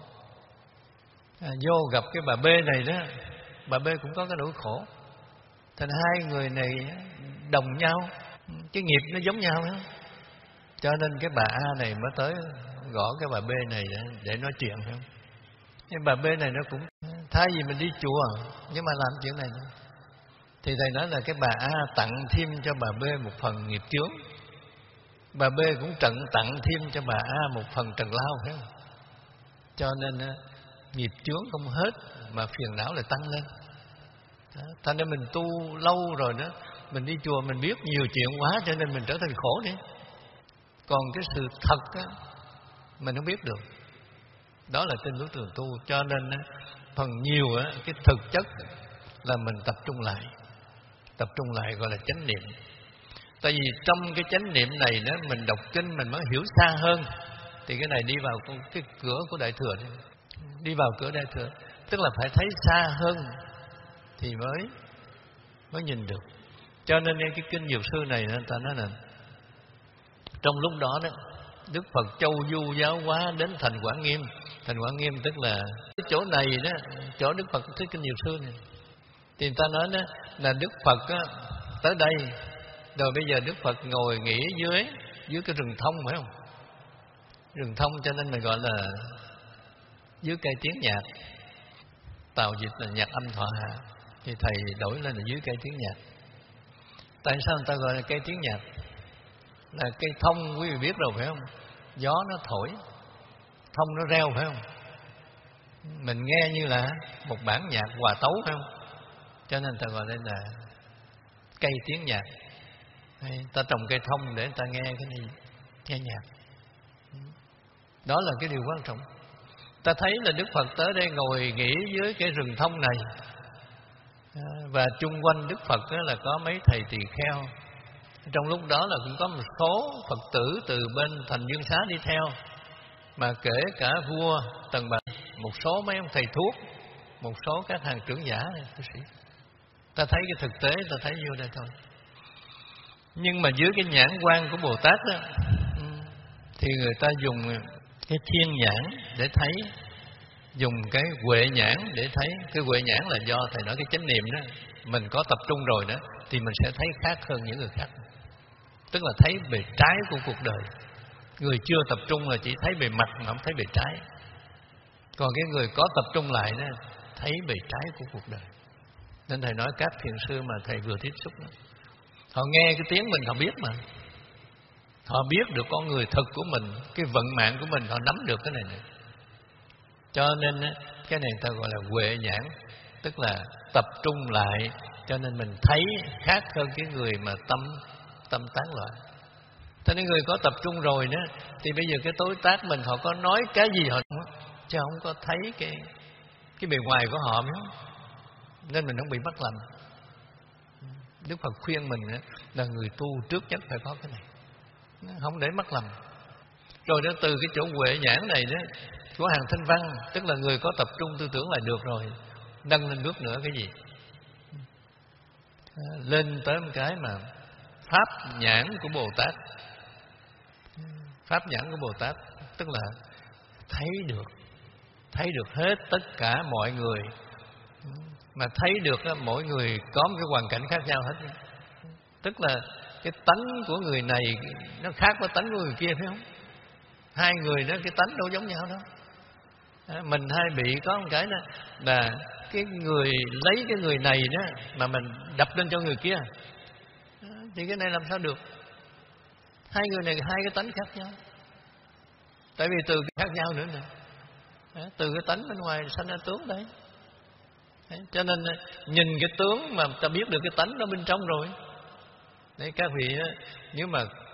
vô gặp cái bà B này đó, bà B cũng có cái nỗi khổ. Thành hai người này đồng nhau, cái nghiệp nó giống nhau đó. Cho nên cái bà A này mới tới gõ cái bà B này để nói chuyện, phải không? Nhưng bà B này nó cũng thay vì mình đi chùa nhưng mà làm chuyện này nữa. Thì thầy nói là cái bà A tặng thêm cho bà B một phần nghiệp chướng, bà B cũng tặng thêm cho bà A một phần trần lao, phải không? Cho nên nghiệp chướng không hết mà phiền não lại tăng lên. Thành ra mình tu lâu rồi đó, mình đi chùa mình biết nhiều chuyện quá cho nên mình trở thành khổ đi. Còn cái sự thật á, mình không biết được. Đó là trên bước đường tu. Cho nên á, phần nhiều á, cái thực chất là mình tập trung lại gọi là chánh niệm. Tại vì trong cái chánh niệm này đó, mình đọc kinh mình mới hiểu xa hơn. Thì cái này đi vào cái cửa của Đại Thừa đi. Đi vào cửa Đại Thừa tức là phải thấy xa hơn thì mới nhìn được. Cho nên cái kinh Dược Sư này người ta nói là trong lúc đó đó Đức Phật châu du giáo hóa đến thành Quảng Nghiêm. Thành Quảng Nghiêm tức là cái chỗ này đó, chỗ Đức Phật Thích Kinh Dược Sư này. Thì người ta nói đó là Đức Phật á, tới đây rồi bây giờ Đức Phật ngồi nghỉ dưới cái rừng thông, phải không? Rừng thông cho nên mình gọi là dưới cây tiếng nhạc. Tào dịch là nhạc âm thọ hạ, thì thầy đổi lên là dưới cây tiếng nhạc. Tại sao người ta gọi là cây tiếng nhạc? Là cây thông, quý vị biết rồi phải không? Gió nó thổi, thông nó reo, phải không? Mình nghe như là một bản nhạc hòa tấu, phải không? Cho nên người ta gọi đây là cây tiếng nhạc. Ta trồng cây thông để người ta nghe cái này, nghe nhạc. Đó là cái điều quan trọng. Ta thấy là Đức Phật tới đây ngồi nghỉ dưới cái rừng thông này, và chung quanh Đức Phật là có mấy thầy tỳ kheo. Trong lúc đó là cũng có một số Phật tử từ bên Thành Dương Xá đi theo, mà kể cả vua Tần Bạch, một số mấy ông thầy thuốc, một số các hàng trưởng giả cư sĩ. Ta thấy cái thực tế, ta thấy vô đây thôi. Nhưng mà dưới cái nhãn quan của Bồ Tát đó, thì người ta dùng cái thiên nhãn để thấy, dùng cái huệ nhãn để thấy. Cái huệ nhãn là do thầy nói cái chánh niệm đó, mình có tập trung rồi đó thì mình sẽ thấy khác hơn những người khác. Tức là thấy bề trái của cuộc đời. Người chưa tập trung là chỉ thấy bề mặt mà không thấy bề trái. Còn cái người có tập trung lại đó, thấy bề trái của cuộc đời. Nên thầy nói các thiền sư mà thầy vừa tiếp xúc đó, họ nghe cái tiếng mình họ biết mà. Họ biết được con người thực của mình, cái vận mạng của mình, họ nắm được cái này. Cho nên cái này người ta gọi là huệ nhãn, tức là tập trung lại, cho nên mình thấy khác hơn cái người mà tâm tán loạn. Thế nên người có tập trung rồi đó, thì bây giờ cái đối tác mình họ có nói cái gì họ chứ không có thấy cái bề ngoài của họ, không? Nên mình không bị mắc lầm. Đức Phật khuyên mình là người tu trước nhất phải có cái này, không để mắc lầm. Rồi đó, từ cái chỗ huệ nhãn này đó của hàng Thanh Văn, tức là người có tập trung tư tưởng là được rồi, nâng lên bước nữa cái gì? Lên tới một cái mà pháp nhãn của Bồ Tát. Pháp nhãn của Bồ Tát tức là thấy được hết tất cả mọi người, mà thấy được mỗi người có một cái hoàn cảnh khác nhau hết. Tức là cái tánh của người này nó khác với tánh của người kia, phải không? Hai người đó cái tánh đâu giống nhau đâu. Mình hay bị có một cái đó là cái người lấy cái người này đó mà mình đập lên cho người kia, thì cái này làm sao được? Hai người này hai cái tánh khác nhau. Tại vì từ cái khác nhau nữa nè, từ cái tánh bên ngoài sanh ra tướng đấy. Cho nên nhìn cái tướng mà ta biết được cái tánh nó bên trong rồi. Đấy, các vị nếu mà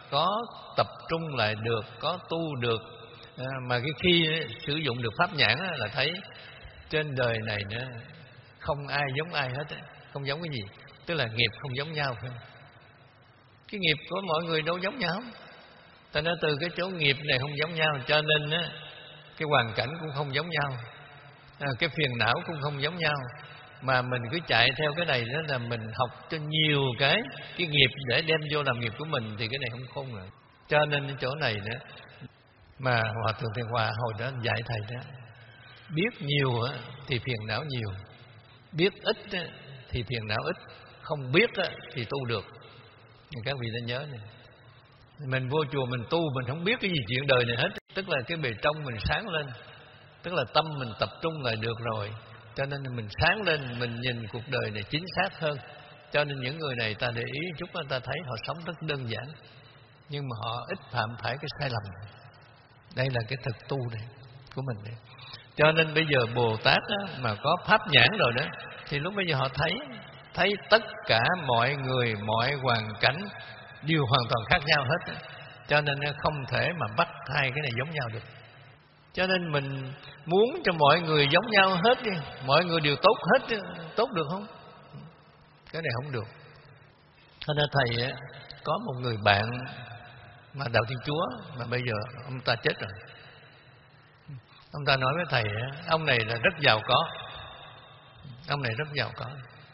có tập trung lại được, có tu được. Mà cái khi sử dụng được pháp nhãn là thấy trên đời này nữa không ai giống ai hết. Không giống cái gì? Tức là nghiệp không giống nhau, phải không? Cái nghiệp của mọi người đâu giống nhau. Ta nói từ cái chỗ nghiệp này không giống nhau, cho nên á, cái hoàn cảnh cũng không giống nhau, cái phiền não cũng không giống nhau. Mà mình cứ chạy theo cái này đó là mình học cho nhiều cái nghiệp để đem vô làm nghiệp của mình, thì cái này không khôn rồi. Cho nên cái chỗ này nữa mà Hòa Thượng Thiện Hòa hồi đó dạy thầy đó, biết nhiều thì phiền não nhiều, biết ít thì phiền não ít, không biết thì tu được. Các vị nên nhớ này, mình vô chùa mình tu, mình không biết cái gì chuyện đời này hết. Tức là cái bề trong mình sáng lên, tức là tâm mình tập trung lại được rồi, cho nên mình sáng lên, mình nhìn cuộc đời này chính xác hơn. Cho nên những người này ta để ý chút, ta thấy họ sống rất đơn giản, nhưng mà họ ít phạm phải cái sai lầm. Đây là cái thực tu này của mình đây. Cho nên bây giờ Bồ Tát mà có pháp nhãn rồi đó, thì lúc bây giờ họ thấy tất cả mọi người, mọi hoàn cảnh đều hoàn toàn khác nhau hết. Cho nên không thể mà bắt hai cái này giống nhau được. Cho nên mình muốn cho mọi người giống nhau hết đi, mọi người đều tốt hết, tốt được không? Cái này không được. Cho nên thầy có một người bạn mà đạo Thiên Chúa, mà bây giờ ông ta chết rồi. Ông ta nói với thầy, ông này là rất giàu có. Ông này rất giàu có.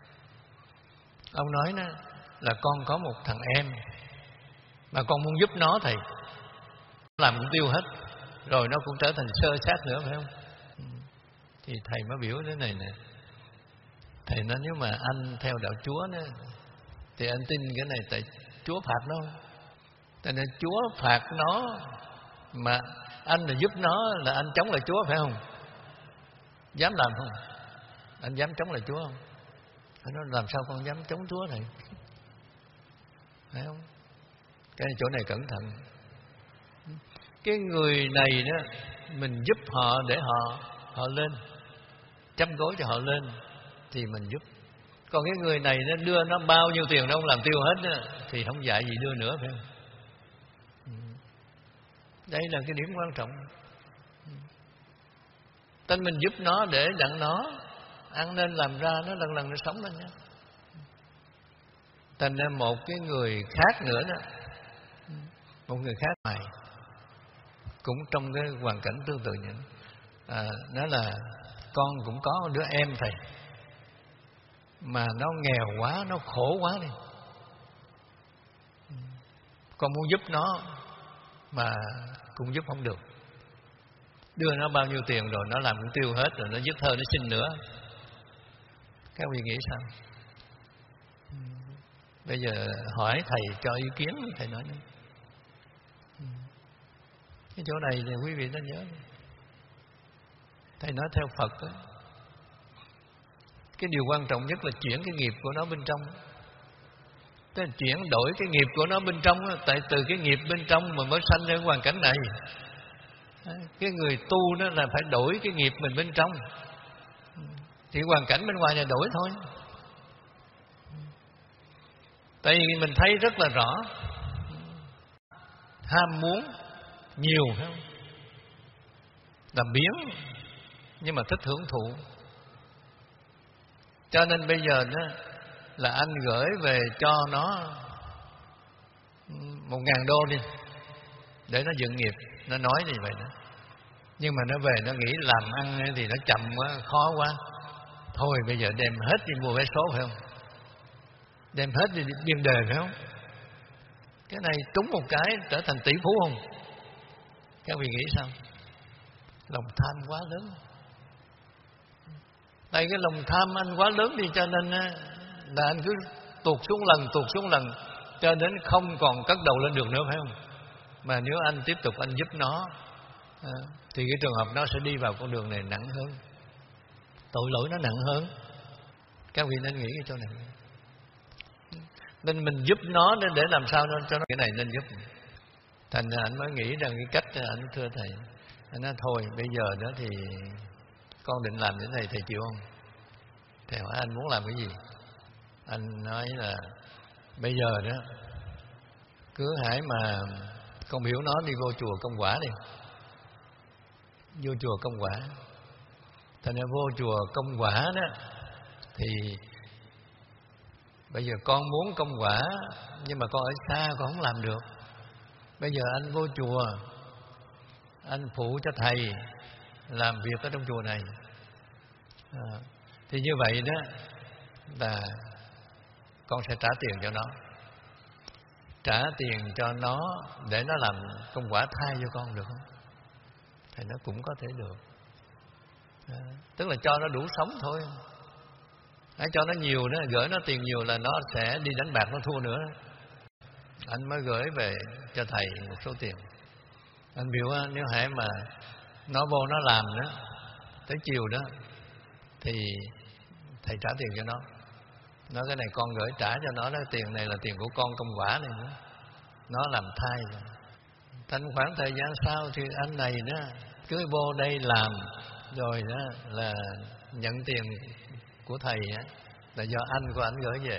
Ông nói là con có một thằng em mà con muốn giúp nó thầy, làm cũng tiêu hết, rồi nó cũng trở thành sơ sát nữa, phải không? Thì thầy mới biểu thế này nè. Thầy nói nếu mà anh theo đạo Chúa đó, thì anh tin cái này tại Chúa phạt nó. Tại nên Chúa phạt nó, mà anh là giúp nó, là anh chống lại Chúa, phải không? Dám làm không? Anh dám chống lại Chúa không? Anh nói làm sao con dám chống Chúa này, phải không? Cái chỗ này cẩn thận. Cái người này đó, mình giúp họ để họ lên, chăm gối cho họ lên thì mình giúp. Còn cái người này nó đưa nó bao nhiêu tiền nó không làm tiêu hết đó, thì không dạy gì đưa nữa, phải không? Đây là cái điểm quan trọng. Tên mình giúp nó để đặng nó ăn nên làm ra, nó lần lần nó sống lên nhé. Thành ra một cái người khác nữa đó, một người khác này cũng trong cái hoàn cảnh tương tự như nó là con cũng có một đứa em thầy, mà nó nghèo quá, nó khổ quá đi. Con muốn giúp nó mà cũng giúp không được. Đưa nó bao nhiêu tiền rồi nó làm cũng tiêu hết, rồi nó dứt thơ nó xin nữa. Các vị nghĩ sao? Bây giờ hỏi thầy cho ý kiến, thầy nói đi. Cái chỗ này thì quý vị nên nhớ. Thầy nói theo Phật đó, cái điều quan trọng nhất là chuyển cái nghiệp của nó bên trong. Tức là chuyển đổi cái nghiệp của nó bên trong đó. Tại từ cái nghiệp bên trong mà mới sanh ra hoàn cảnh này. Cái người tu đó là phải đổi cái nghiệp mình bên trong, thì hoàn cảnh bên ngoài là đổi thôi. Tại vì mình thấy rất là rõ, ham muốn nhiều, phải không? Làm biếng, nhưng mà thích hưởng thụ. Cho nên bây giờ đó là anh gửi về cho nó 1.000 đô đi, để nó dựng nghiệp. Nó nói như vậy đó. Nhưng mà nó về nó nghĩ làm ăn thì nó chậm quá, khó quá. Thôi bây giờ đem hết đi mua vé số, phải không? Đem hết đi biên đề, phải không? Cái này trúng một cái trở thành tỷ phú không? Các vị nghĩ sao? Lòng tham quá lớn. Tại cái lòng tham anh quá lớn đi, cho nên là anh cứ tuột xuống lần, cho đến không còn cất đầu lên được nữa, phải không? Mà nếu anh tiếp tục anh giúp nó, thì cái trường hợp nó sẽ đi vào con đường này nặng hơn, tội lỗi nó nặng hơn. Các vị nên nghĩ cái chỗ này. Nên mình giúp nó để làm sao cho nó cái này nên giúp. Thành ra anh mới nghĩ rằng cái cách anh thưa thầy, anh nói thôi bây giờ đó thì con định làm như thế này, thầy chịu không? Thầy hỏi anh muốn làm cái gì? Anh nói là bây giờ đó Cứ hãy mà con biểu nó đi vô chùa Công Quả đi, vô chùa Công Quả. Thành ra vô chùa Công Quả đó thì bây giờ con muốn công quả, nhưng mà con ở xa con không làm được. Bây giờ anh vô chùa, anh phụ cho thầy làm việc ở trong chùa này. Thì như vậy đó là con sẽ trả tiền cho nó, trả tiền cho nó để nó làm công quả thay cho con, được không? Thì nó cũng có thể được. Tức là cho nó đủ sống thôi. Hãy cho nó nhiều đó, gửi nó tiền nhiều là nó sẽ đi đánh bạc, nó thua nữa. Anh mới gửi về cho thầy một số tiền. Anh biểu nếu hãy mà nó vô nó làm đó, tới chiều đó thì thầy trả tiền cho nó. Nói cái này con gửi trả cho nó đó, tiền này là tiền của con công quả này nữa. Nó làm thay rồi. Thanh khoảng thời gian sau thì anh này đó cứ vô đây làm, rồi đó là nhận tiền của thầy á, là do anh của anh gửi về.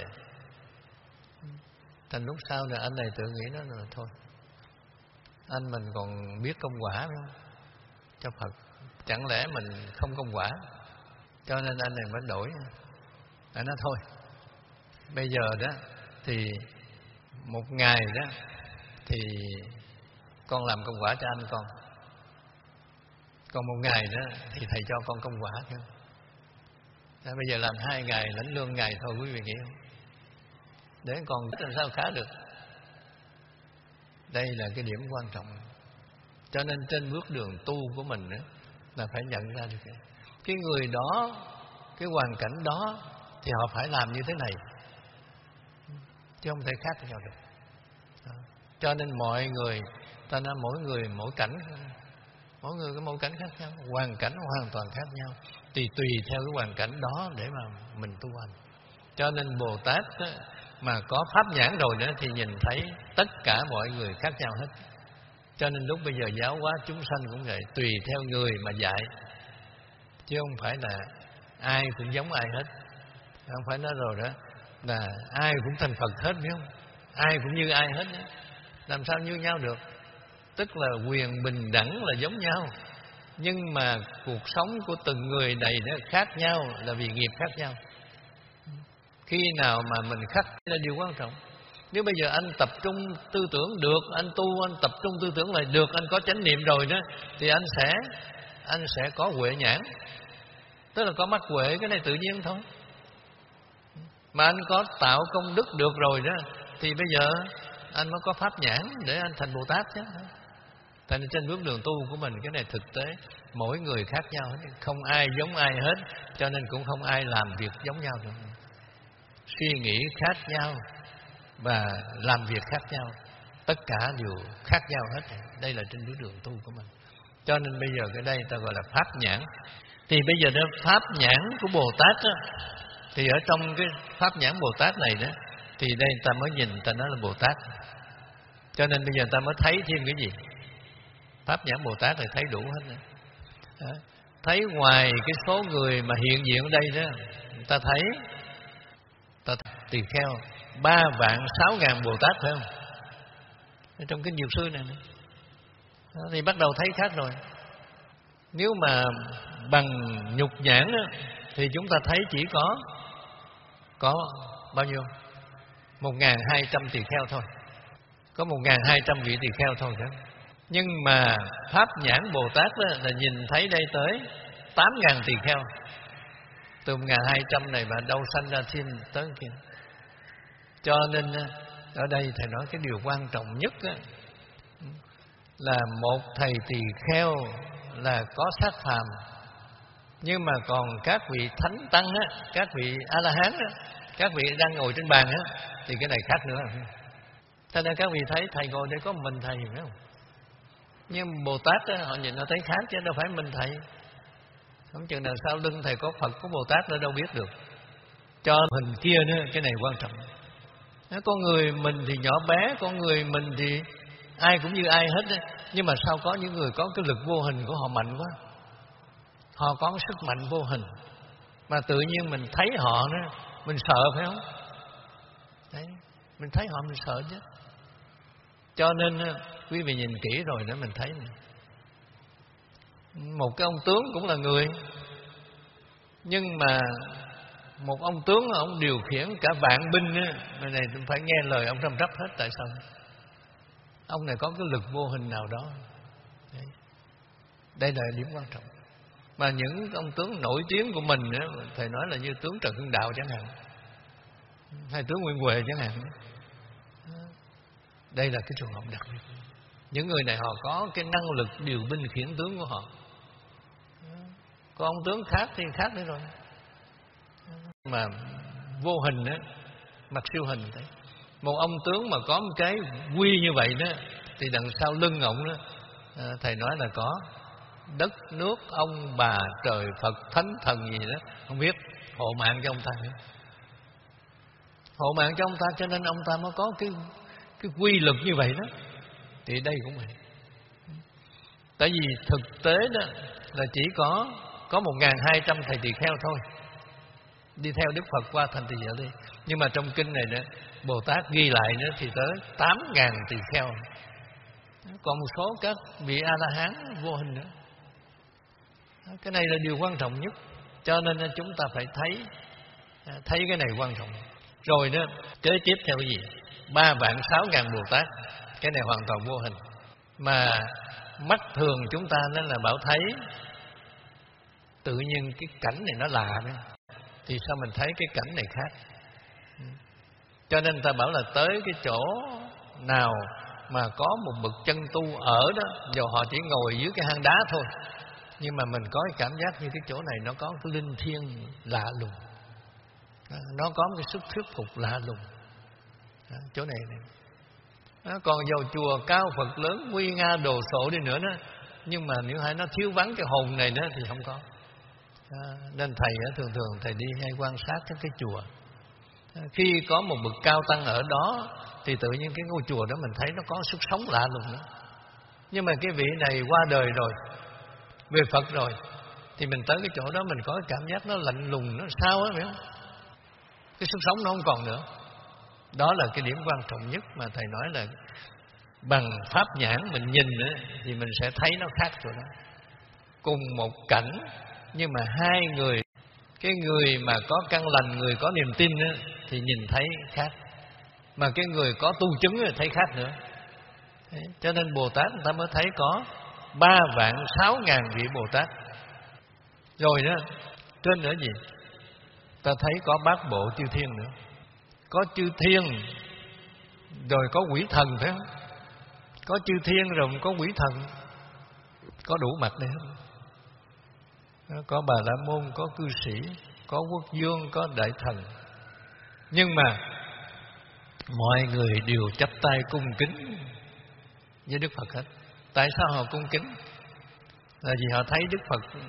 Thành lúc sau là anh này tự nghĩ nó là thôi, anh mình còn biết công quả phải không cho Phật, chẳng lẽ mình không công quả? Cho nên anh này mới đổi. Anh nói thôi, bây giờ đó thì một ngày đó thì con làm công quả cho anh con, còn một ngày đó thì thầy cho con công quả chứ. Bây giờ làm 2 ngày lãnh lương ngày thôi, quý vị nghĩ không? Để còn làm sao khá được. Đây là cái điểm quan trọng. Cho nên trên bước đường tu của mình đó, là phải nhận ra được cái người đó, cái hoàn cảnh đó thì họ phải làm như thế này, chứ không thể khác nhau được. Cho nên mọi người, ta nói mỗi người mỗi cảnh, mỗi người có mỗi cảnh khác nhau, hoàn cảnh hoàn toàn khác nhau, thì tùy theo cái hoàn cảnh đó để mà mình tu hành. Cho nên Bồ Tát đó, mà có pháp nhãn rồi nữa thì nhìn thấy tất cả mọi người khác nhau hết. Cho nên lúc bây giờ giáo hóa chúng sanh cũng vậy, tùy theo người mà dạy, chứ không phải là ai cũng giống ai hết. Không phải nói rồi đó là ai cũng thành Phật hết, biết không? Ai cũng như ai hết đó. Làm sao như nhau được? Tức là quyền bình đẳng là giống nhau, nhưng mà cuộc sống của từng người này nó khác nhau là vì nghiệp khác nhau. Khi nào mà mình khắc là điều quan trọng. Nếu bây giờ anh tập trung tư tưởng được, anh tu, anh tập trung tư tưởng là được, anh có chánh niệm rồi đó, thì anh sẽ có huệ nhãn, tức là có mắt huệ. Cái này tự nhiên thôi. Mà anh có tạo công đức được rồi đó, thì bây giờ anh mới có pháp nhãn để anh thành Bồ Tát chứ. Tại nên trên bước đường tu của mình, cái này thực tế mỗi người khác nhau hết, không ai giống ai hết, cho nên cũng không ai làm việc giống nhau được. Suy nghĩ khác nhau và làm việc khác nhau, tất cả đều khác nhau hết. Đây là trên bước đường tu của mình. Cho nên bây giờ cái đây ta gọi là pháp nhãn. Thì bây giờ đó pháp nhãn của Bồ Tát đó, thì ở trong cái pháp nhãn Bồ Tát này đó, thì đây ta mới nhìn, ta nói là Bồ Tát. Cho nên bây giờ ta mới thấy thêm cái gì? Pháp nhãn Bồ Tát này thấy đủ hết nữa. Thấy ngoài cái số người mà hiện diện ở đây đó, ta thấy tỳ kheo 3.600.000 Bồ Tát, phải không? Ở trong kinh Dược Sư này nữa. Thì bắt đầu thấy khác rồi. Nếu mà bằng nhục nhãn đó, thì chúng ta thấy chỉ có bao nhiêu? 1.200 tỳ kheo thôi. Có 1.200 vị tỳ kheo thôi đó. Nhưng mà pháp nhãn Bồ Tát đó, là nhìn thấy đây tới 8.000 tỳ kheo. Từ 1.200 này mà đâu sanh ra thêm tới kia. Cho nên ở đây thầy nói cái điều quan trọng nhất á, là một thầy tỳ kheo là có xác phàm, nhưng mà còn các vị thánh tăng á, các vị A La Hán á, các vị đang ngồi trên bàn á, thì cái này khác nữa. Cho nên các vị thấy thầy ngồi đây có mình thầy, phải không? Nhưng Bồ Tát á, họ nhìn nó thấy khác chứ đâu phải mình thầy. Không chừng nào sau lưng thầy có Phật, có Bồ Tát nữa đâu biết được. Cho hình kia nữa, cái này quan trọng. Con người mình thì nhỏ bé, con người mình thì ai cũng như ai hết đấy. Nhưng mà sao có những người có cái lực vô hình của họ mạnh quá, họ có cái sức mạnh vô hình mà tự nhiên mình thấy họ nữa, mình sợ, phải không? Đấy, mình thấy họ mình sợ chứ. Cho nên quý vị nhìn kỹ rồi đó mình thấy này. Một cái ông tướng cũng là người, nhưng mà một ông tướng ông điều khiển cả vạn binh á, này phải nghe lời ông răm rắp hết. Tại sao? Ông này có cái lực vô hình nào đó. Đây là điểm quan trọng. Mà những ông tướng nổi tiếng của mình á, thầy nói là như tướng Trần Hưng Đạo chẳng hạn, hay tướng Nguyễn Huệ chẳng hạn. Đây là cái trường hợp đặc biệt. Những người này họ có cái năng lực điều binh khiển tướng của họ. Có ông tướng khác thì khác nữa rồi. Mà vô hình á, mặt siêu hình thấy. Một ông tướng mà có một cái quy như vậy đó, thì đằng sau lưng ổng đó, thầy nói là có đất nước ông bà trời Phật thánh thần gì đó không biết, hộ mạng cho ông ta nữa. Hộ mạng cho ông ta, cho nên ông ta mới có cái quy lực như vậy đó. Thì đây cũng vậy. Tại vì thực tế đó là chỉ có 1.200 thầy tỳ kheo thôi, đi theo Đức Phật qua thành Tỳ Dạ Ly. Nhưng mà trong kinh này đó, Bồ Tát ghi lại nữa thì tới 8.000 tỳ kheo. Còn một số các vị A-la-hán vô hình nữa. Cái này là điều quan trọng nhất. Cho nên chúng ta phải thấy cái này quan trọng. Rồi đó, kế tiếp theo cái gì? 3.600.000 Bồ Tát. Cái này hoàn toàn vô hình. Mà mắt thường chúng ta nên là bảo thấy tự nhiên cái cảnh này nó lạ đó. Thì sao mình thấy cái cảnh này khác? Cho nên ta bảo là tới cái chỗ nào mà có một bậc chân tu ở đó, dù họ chỉ ngồi dưới cái hang đá thôi, nhưng mà mình có cái cảm giác như cái chỗ này nó có cái linh thiêng lạ lùng, nó có một cái sức thuyết phục lạ lùng. Chỗ này còn dầu chùa cao Phật lớn nguy nga đồ sộ đi nữa đó, nhưng mà nếu hay nó thiếu vắng cái hồn này nữa thì không có. Nên thầy thường thầy đi hay quan sát các cái chùa, khi có một bậc cao tăng ở đó thì tự nhiên cái ngôi chùa đó mình thấy nó có sức sống lạ lùng nữa. Nhưng mà cái vị này qua đời rồi, về Phật rồi, thì mình tới cái chỗ đó mình có cái cảm giác nó lạnh lùng, nó sao á, phải không? Cái sức sống nó không còn nữa. Đó là cái điểm quan trọng nhất mà thầy nói là bằng pháp nhãn mình nhìn nữa, thì mình sẽ thấy nó khác chỗ đó. Cùng một cảnh, nhưng mà hai người, cái người mà có căn lành, người có niềm tin đó, thì nhìn thấy khác, mà cái người có tu chứng thì thấy khác nữa. Thế, cho nên Bồ Tát người ta mới thấy có 3.600.000 vị Bồ Tát. Rồi đó, trên nữa gì? Ta thấy có bát bộ chư thiên nữa. Có chư thiên, rồi có quỷ thần, phải không? Có chư thiên rồi có quỷ thần, có đủ mặt đây không? Có Bà La Môn, có cư sĩ, có quốc vương, có đại thần. Nhưng mà mọi người đều chắp tay cung kính với Đức Phật hết. Tại sao họ cung kính? Là vì họ thấy Đức Phật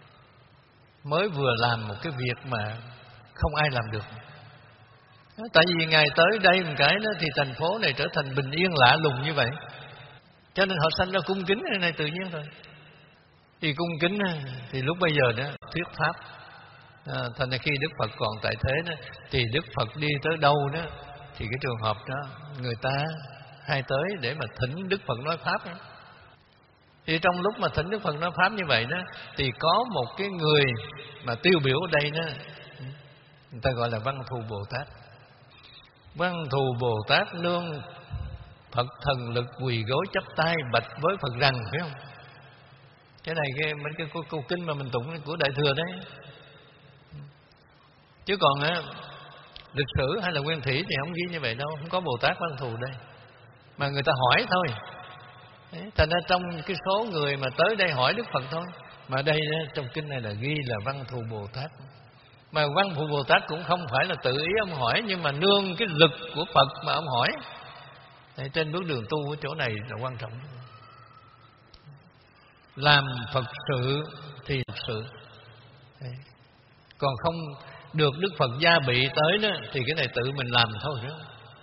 mới vừa làm một cái việc mà không ai làm được. Tại vì Ngài tới đây một cái đó thì thành phố này trở thành bình yên lạ lùng như vậy, cho nên họ sanh ra cung kính. Cái này tự nhiên thôi. Thì cung kính thì lúc bây giờ đó thuyết pháp, thành ra khi Đức Phật còn tại thế đó, thì Đức Phật đi tới đâu đó thì cái trường hợp đó người ta hay tới để mà thỉnh Đức Phật nói pháp đó. Thì trong lúc mà thỉnh Đức Phật nói pháp như vậy đó, thì có một cái người mà tiêu biểu ở đây đó, người ta gọi là Văn Thù Bồ Tát. Văn Thù Bồ Tát nương Phật thần lực quỳ gối chắp tay bạch với Phật rằng, phải không? Cái này mấy cái câu kinh mà mình tụng của Đại Thừa đấy. Chứ còn lịch sử hay là nguyên thủy thì không ghi như vậy đâu, không có Bồ Tát Văn Thù đây. Mà người ta hỏi thôi. Thành ra trong cái số người mà tới đây hỏi Đức Phật thôi. Mà đây trong kinh này là ghi là Văn Thù Bồ Tát. Mà Văn Thù Bồ Tát cũng không phải là tự ý ông hỏi, nhưng mà nương cái lực của Phật mà ông hỏi. Để trên bước đường tu ở chỗ này là quan trọng. Làm Phật sự thì Phật sự. Còn không được Đức Phật gia bị tới đó, thì cái này tự mình làm thôi nữa.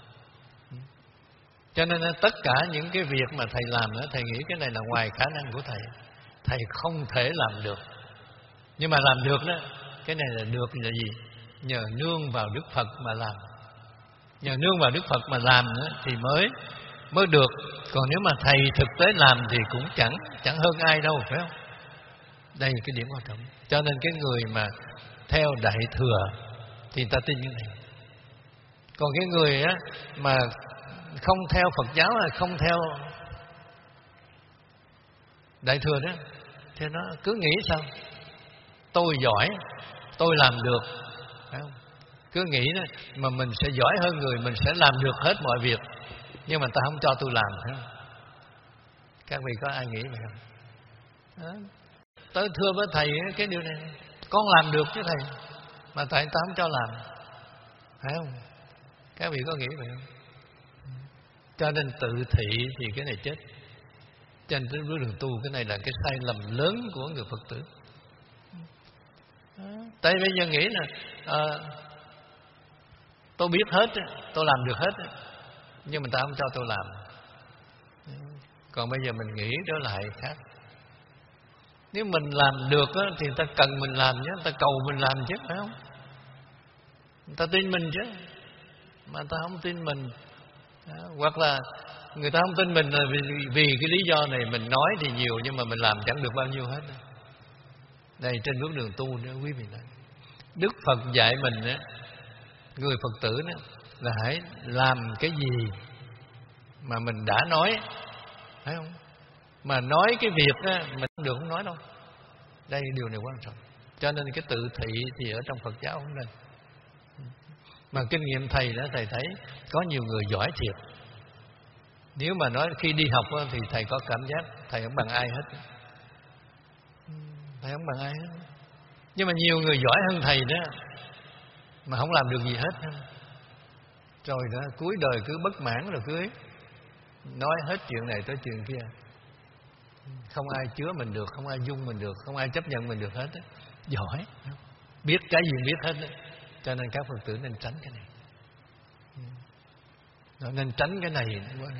Cho nên tất cả những cái việc mà thầy làm đó, thầy nghĩ cái này là ngoài khả năng của thầy. Thầy không thể làm được. Nhưng mà làm được đó, cái này là được là gì? Nhờ nương vào Đức Phật mà làm. Nhờ nương vào Đức Phật mà làm nữa, thì mới mới được. Còn nếu mà thầy thực tế làm thì cũng chẳng hơn ai đâu, phải không? Đây là cái điểm quan trọng. Cho nên cái người mà theo Đại Thừa thì người ta tin như này. Còn cái người á mà không theo Phật giáo, là không theo Đại Thừa đó, thì nó cứ nghĩ sao tôi giỏi, tôi làm được, phải không? Cứ nghĩ đó, mà mình sẽ giỏi hơn người, mình sẽ làm được hết mọi việc, nhưng mà ta không cho tôi làm, phải không? Các vị có ai nghĩ vậy không? Đó. Tới thưa với thầy cái điều này, con làm được chứ thầy, mà tại ta không cho làm, phải không? Các vị có nghĩ vậy không? Cho nên tự thị thì cái này chết. Cho nên với đường tu, cái này là cái sai lầm lớn của người Phật tử. Tại bây giờ nghĩ là tôi biết hết, tôi làm được hết, nhưng mà ta không cho tôi làm. Còn bây giờ mình nghĩ trở lại khác. Nếu mình làm được thì người ta cần mình làm chứ, người ta cầu mình làm chứ, phải không? Người ta tin mình chứ, mà người ta không tin mình. Hoặc là người ta không tin mình là vì cái lý do này, mình nói thì nhiều nhưng mà mình làm chẳng được bao nhiêu hết. Đây trên bước đường tu nữa quý vị nói. Đức Phật dạy mình á, người Phật tử đó, là hãy làm cái gì mà mình đã nói, phải không? Mà nói cái việc á, mình không được không nói đâu. Đây điều này quan trọng. Cho nên cái tự thị thì ở trong Phật giáo không nên. Mà kinh nghiệm thầy đó, thầy thấy có nhiều người giỏi thiệt. Nếu mà nói khi đi học đó, thì thầy có cảm giác thầy không bằng ai hết. Thầy không bằng ai hết. Nhưng mà nhiều người giỏi hơn thầy đó mà không làm được gì hết. Rồi đó cuối đời cứ bất mãn rồi cứ nói hết chuyện này tới chuyện kia. Không ai chứa mình được, không ai dung mình được, không ai chấp nhận mình được hết. Giỏi, biết cái gì biết hết. Cho nên các Phật tử nên tránh cái này. Nên tránh cái này.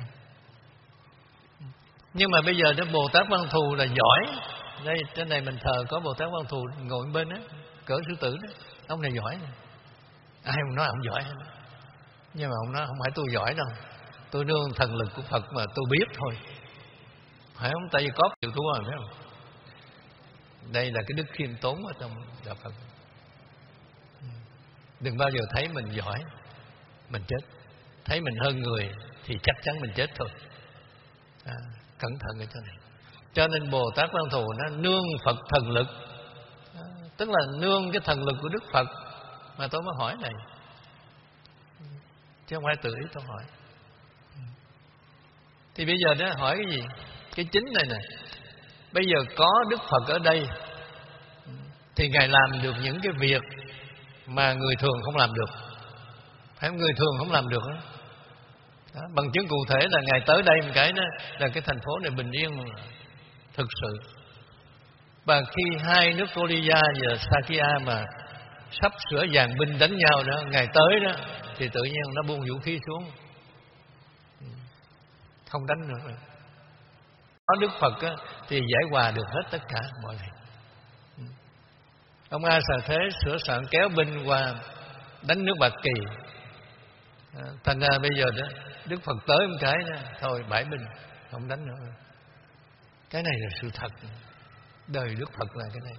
Nhưng mà bây giờ đó Bồ Tát Văn Thù là giỏi. Đây trên này mình thờ có Bồ Tát Văn Thù ngồi bên đó, cỡ sư tử đó. Ông này giỏi này. Ai mà nói ông giỏi hết. Nhưng mà ông nói không phải tôi giỏi đâu, tôi nương thần lực của Phật mà tôi biết thôi, phải không? Tại vì có chịu thua rồi, phải không? Đây là cái đức khiêm tốn ở trong đạo Phật. Đừng bao giờ thấy mình giỏi mình chết, thấy mình hơn người thì chắc chắn mình chết thôi. Cẩn thận ở chỗ này. Cho nên Bồ Tát Văn Thù nó nương Phật thần lực, tức là nương cái thần lực của Đức Phật. Mà tôi mới hỏi này, chứ không phải tự ý tôi hỏi. Thì bây giờ nó hỏi cái gì? Cái chính này nè. Bây giờ có Đức Phật ở đây thì Ngài làm được những cái việc mà người thường không làm được. Phải không? Người thường không làm được đó. Đó, bằng chứng cụ thể là Ngài tới đây một cái đó, là cái thành phố này bình yên thực sự. Và khi hai nước Koliya và Sakya mà sắp sửa dàn binh đánh nhau đó, Ngài tới đó thì tự nhiên nó buông vũ khí xuống, không đánh nữa. Có Đức Phật á, thì giải hòa được hết tất cả mọi việc. Ông A Xà Thế sửa soạn kéo binh qua đánh nước Bạc Kỳ. Thành ra bây giờ đó Đức Phật tới một cái đó, thôi bãi binh, không đánh nữa. Cái này là sự thật. Đời Đức Phật là cái này.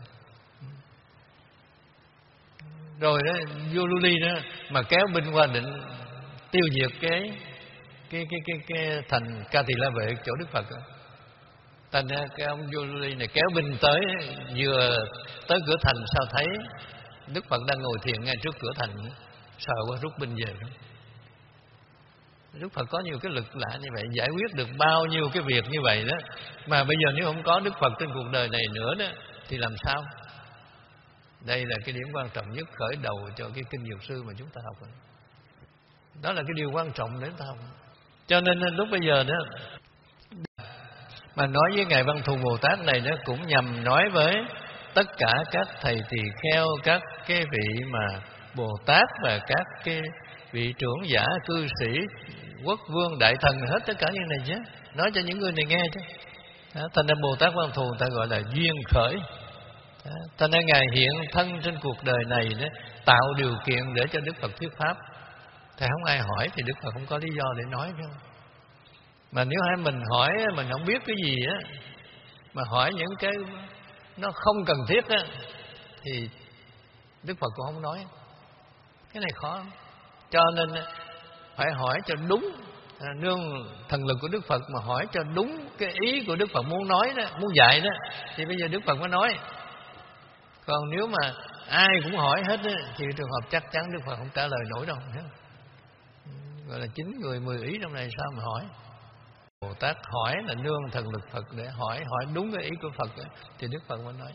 Rồi đó vua Lưu Ly đó mà kéo binh qua định tiêu diệt cái thành Ca Tỳ La Vệ chỗ Đức Phật đó. Thành ra cái ông vua Lưu Ly này kéo binh tới, vừa tới cửa thành sao thấy Đức Phật đang ngồi thiền ngay trước cửa thành, sợ quá rút binh về đó. Đức Phật có nhiều cái lực lạ như vậy, giải quyết được bao nhiêu cái việc như vậy đó. Mà bây giờ nếu không có Đức Phật trên cuộc đời này nữa đó thì làm sao? Đây là cái điểm quan trọng nhất khởi đầu cho cái kinh Dược Sư mà chúng ta học. Đó là cái điều quan trọng để chúng ta học. Cho nên lúc bây giờ đó mà nói với Ngài Văn Thù Bồ Tát này, nó cũng nhằm nói với tất cả các thầy tỳ kheo, các cái vị mà Bồ Tát và các cái vị trưởng giả, cư sĩ, quốc vương, đại thần, hết tất cả những này chứ. Nói cho những người này nghe chứ. Thành ra Bồ Tát Văn Thù người ta gọi là duyên khởi. Thành ra Ngài hiện thân trên cuộc đời này đó, tạo điều kiện để cho Đức Phật thuyết pháp. Thì không ai hỏi thì Đức Phật không có lý do để nói, phải không? Mà nếu hai mình hỏi mình không biết cái gì á, mà hỏi những cái nó không cần thiết á, thì Đức Phật cũng không nói. Cái này khó lắm. Cho nên phải hỏi cho đúng, nương thần lực của Đức Phật mà hỏi cho đúng cái ý của Đức Phật muốn nói đó, muốn dạy đó, thì bây giờ Đức Phật mới nói. Còn nếu mà ai cũng hỏi hết đó, thì trường hợp chắc chắn Đức Phật không trả lời nổi đâu. Gọi là 9 người 10 ý trong này sao mà hỏi. Bồ Tát hỏi là nương thần lực Phật để hỏi đúng cái ý của Phật đó, thì Đức Phật mới nói.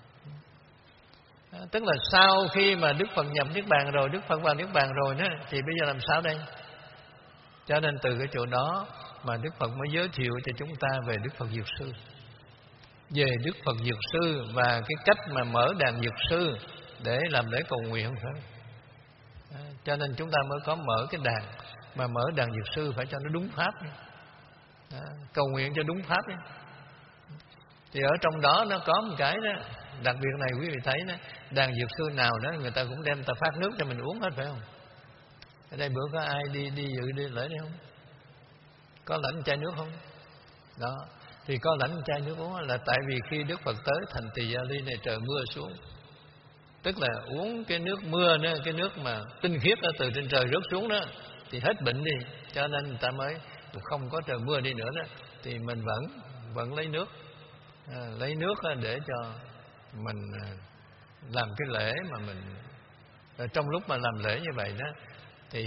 Tức là sau khi mà Đức Phật nhập Niết Bàn rồi, Đức Phật vào Niết Bàn rồi đó, thì bây giờ làm sao đây? Cho nên từ cái chỗ đó mà Đức Phật mới giới thiệu cho chúng ta về Đức Phật Dược Sư, về Đức Phật Dược Sư và cái cách mà mở đàn Dược Sư để làm lễ cầu nguyện phải. Cho nên chúng ta mới có mở cái đàn, mà mở đàn Dược Sư phải cho nó đúng pháp. Cầu nguyện cho đúng pháp. Thì ở trong đó nó có một cái đó, đặc biệt này quý vị thấy đó, đàn Dược Sư nào đó người ta cũng đem ta phát nước cho mình uống hết phải không? Ở đây bữa có ai đi dự đi lễ đây không? Có lãnh chai nước không? Đó, thì có lãnh chai nước uống là tại vì khi Đức Phật tới thành Tỳ Gia Ly này trời mưa xuống, tức là uống cái nước mưa đó, cái nước mà tinh khiết ở từ trên trời rớt xuống đó, thì hết bệnh đi. Cho nên người ta mới không có trời mưa đi nữa đó, thì mình vẫn lấy nước, lấy nước để cho mình làm cái lễ mà mình. Trong lúc mà làm lễ như vậy đó, thì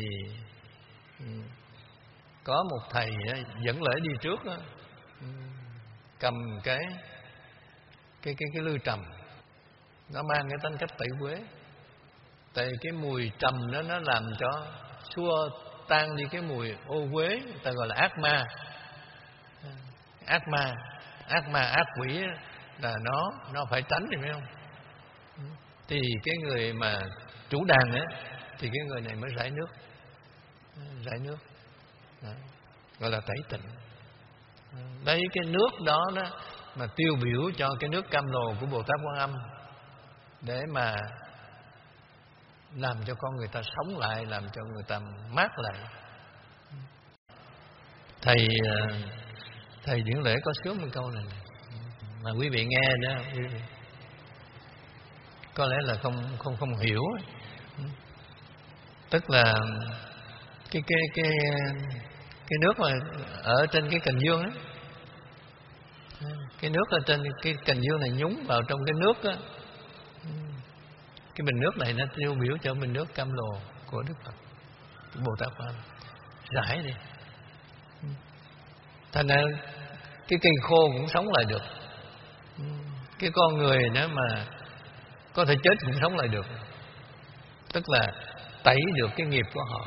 có một thầy dẫn lễ đi trước đó, cầm cái lư trầm, nó mang cái tính cách tẩy quế. Tại cái mùi trầm đó nó làm cho xua tan đi cái mùi ô uế, người ta gọi là ác ma. Ác quỷ là nó phải tránh, thì phải không? Thì cái người mà chủ đàn á, thì cái người này mới rải nước đó, gọi là tẩy tịnh. Đấy, cái nước đó mà tiêu biểu cho cái nước cam lồ của Bồ Tát Quan Âm, để mà làm cho con người ta sống lại, làm cho người ta mát lại. Thầy điển lễ có sướng một câu này mà quý vị nghe đó, quý vị có lẽ là không hiểu. Tức là cái nước mà ở trên cái cành dương á, cái nước ở trên cái cành dương này nhúng vào trong cái nước á, cái bình nước này nó tiêu biểu cho bình nước cam lồ của Đức Phật, của Bồ Tát Quan. Rải đi, thành ra cái cây khô cũng sống lại được, cái con người đó mà có thể chết cũng sống lại được. Tức là tẩy được cái nghiệp của họ,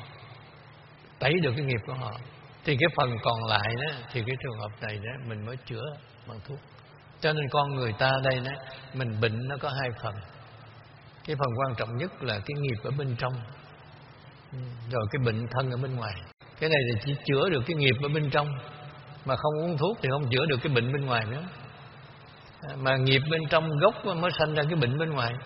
thì cái phần còn lại đó, thì cái trường hợp này đó mình mới chữa bằng thuốc. Cho nên con người ta đây đó, mình bệnh nó có hai phần. Cái phần quan trọng nhất là cái nghiệp ở bên trong, rồi cái bệnh thân ở bên ngoài. Cái này thì chỉ chữa được cái nghiệp ở bên trong, mà không uống thuốc thì không chữa được cái bệnh bên ngoài nữa. Mà nghiệp bên trong gốc mới sanh ra cái bệnh bên ngoài.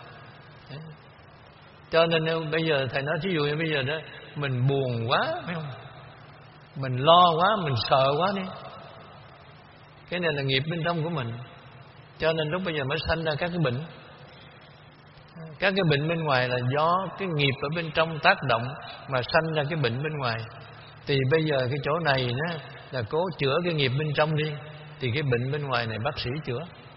Cho nên bây giờ thầy nói thí dụ như bây giờ đó mình buồn quá, phải không? Mình lo quá, mình sợ quá đi. Cái này là nghiệp bên trong của mình. Cho nên lúc bây giờ mới sanh ra các cái bệnh. Các cái bệnh bên ngoài là do cái nghiệp ở bên trong tác động mà sanh ra cái bệnh bên ngoài. Thì bây giờ cái chỗ này đó là cố chữa cái nghiệp bên trong đi, thì cái bệnh bên ngoài này bác sĩ chữa.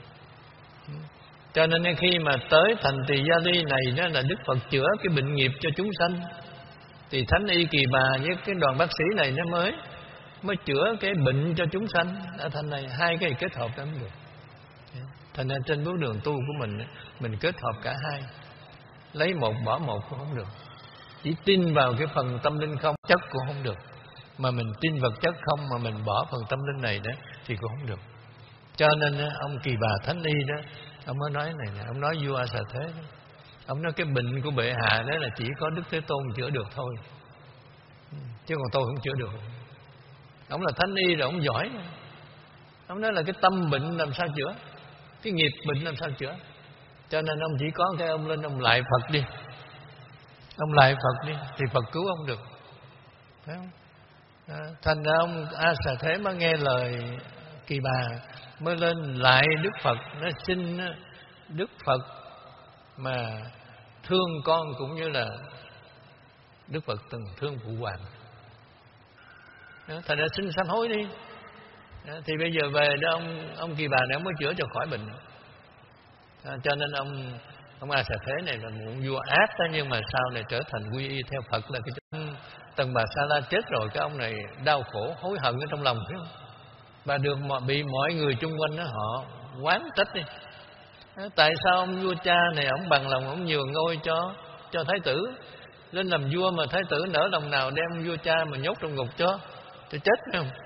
Cho nên khi mà tới thành Tỳ Gia Ly này đó là Đức Phật chữa cái bệnh nghiệp cho chúng sanh, thì Thánh Y Kỳ Bà với cái đoàn bác sĩ này nó mới chữa cái bệnh cho chúng sanh ở thành này. Hai cái kết hợp đó mới được. Thành ra trên bước đường tu của mình kết hợp cả hai, lấy một bỏ một cũng không được. Chỉ tin vào cái phần tâm linh không, chất cũng không được. Mà mình tin vật chất không mà mình bỏ phần tâm linh này đó thì cũng không được. Cho nên ông Kỳ Bà Thánh Y đó, ông mới nói này nè, ông nói vua Xà Thế đó. Ông nói cái bệnh của bệ hạ đó là chỉ có Đức Thế Tôn chữa được thôi, chứ còn tôi không chữa được. Ông là Thánh Y rồi, ông giỏi. Ông nói là cái tâm bệnh làm sao chữa, cái nghiệp bệnh làm sao chữa. Cho nên ông chỉ có cái ông lên ông lại Phật đi, ông lại Phật đi, thì Phật cứu ông được, phải không? Thành ra ông A Xà Thế mới nghe lời Kỳ Bà, mới lên lại Đức Phật, nó xin Đức Phật mà thương con cũng như là Đức Phật từng thương Phụ Hoàng. Thành ra xin sám hối đi. Thì bây giờ về đó ông Kỳ Bà này ông mới chữa cho khỏi bệnh. Cho nên ông A Xà Thế này là một vua ác đó, nhưng mà sau này trở thành quy y theo Phật là cái Tần Bà Sa La chết rồi, cái ông này đau khổ hối hận ở trong lòng, thấy không? Và được bị mọi người chung quanh đó họ oán trách đi. Tại sao ông vua cha này ông bằng lòng ông nhường ngôi cho thái tử lên làm vua, mà thái tử nỡ lòng nào đem vua cha mà nhốt trong ngục cho chết, phải không?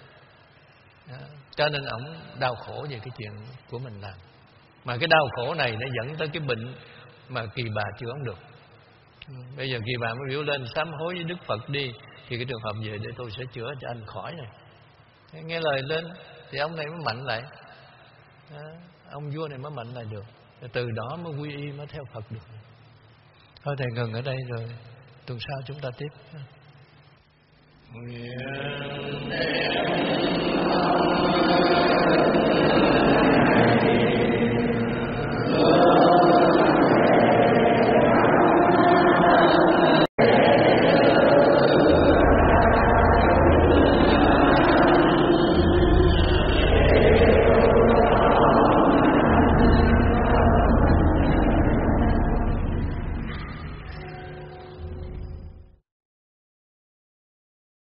Cho nên ông đau khổ về cái chuyện của mình làm. Mà cái đau khổ này nó dẫn tới cái bệnh mà Kỳ Bà chữa không được. Bây giờ Kỳ Bà mới biểu lên sám hối với Đức Phật đi, thì cái trường hợp về để tôi sẽ chữa cho anh khỏi này. Nghe lời lên thì ông này mới mạnh lại. Ông vua này mới mạnh lại được. Từ đó mới quy y, mới theo Phật được. Thôi thầy ngừng ở đây rồi tuần sau chúng ta tiếp.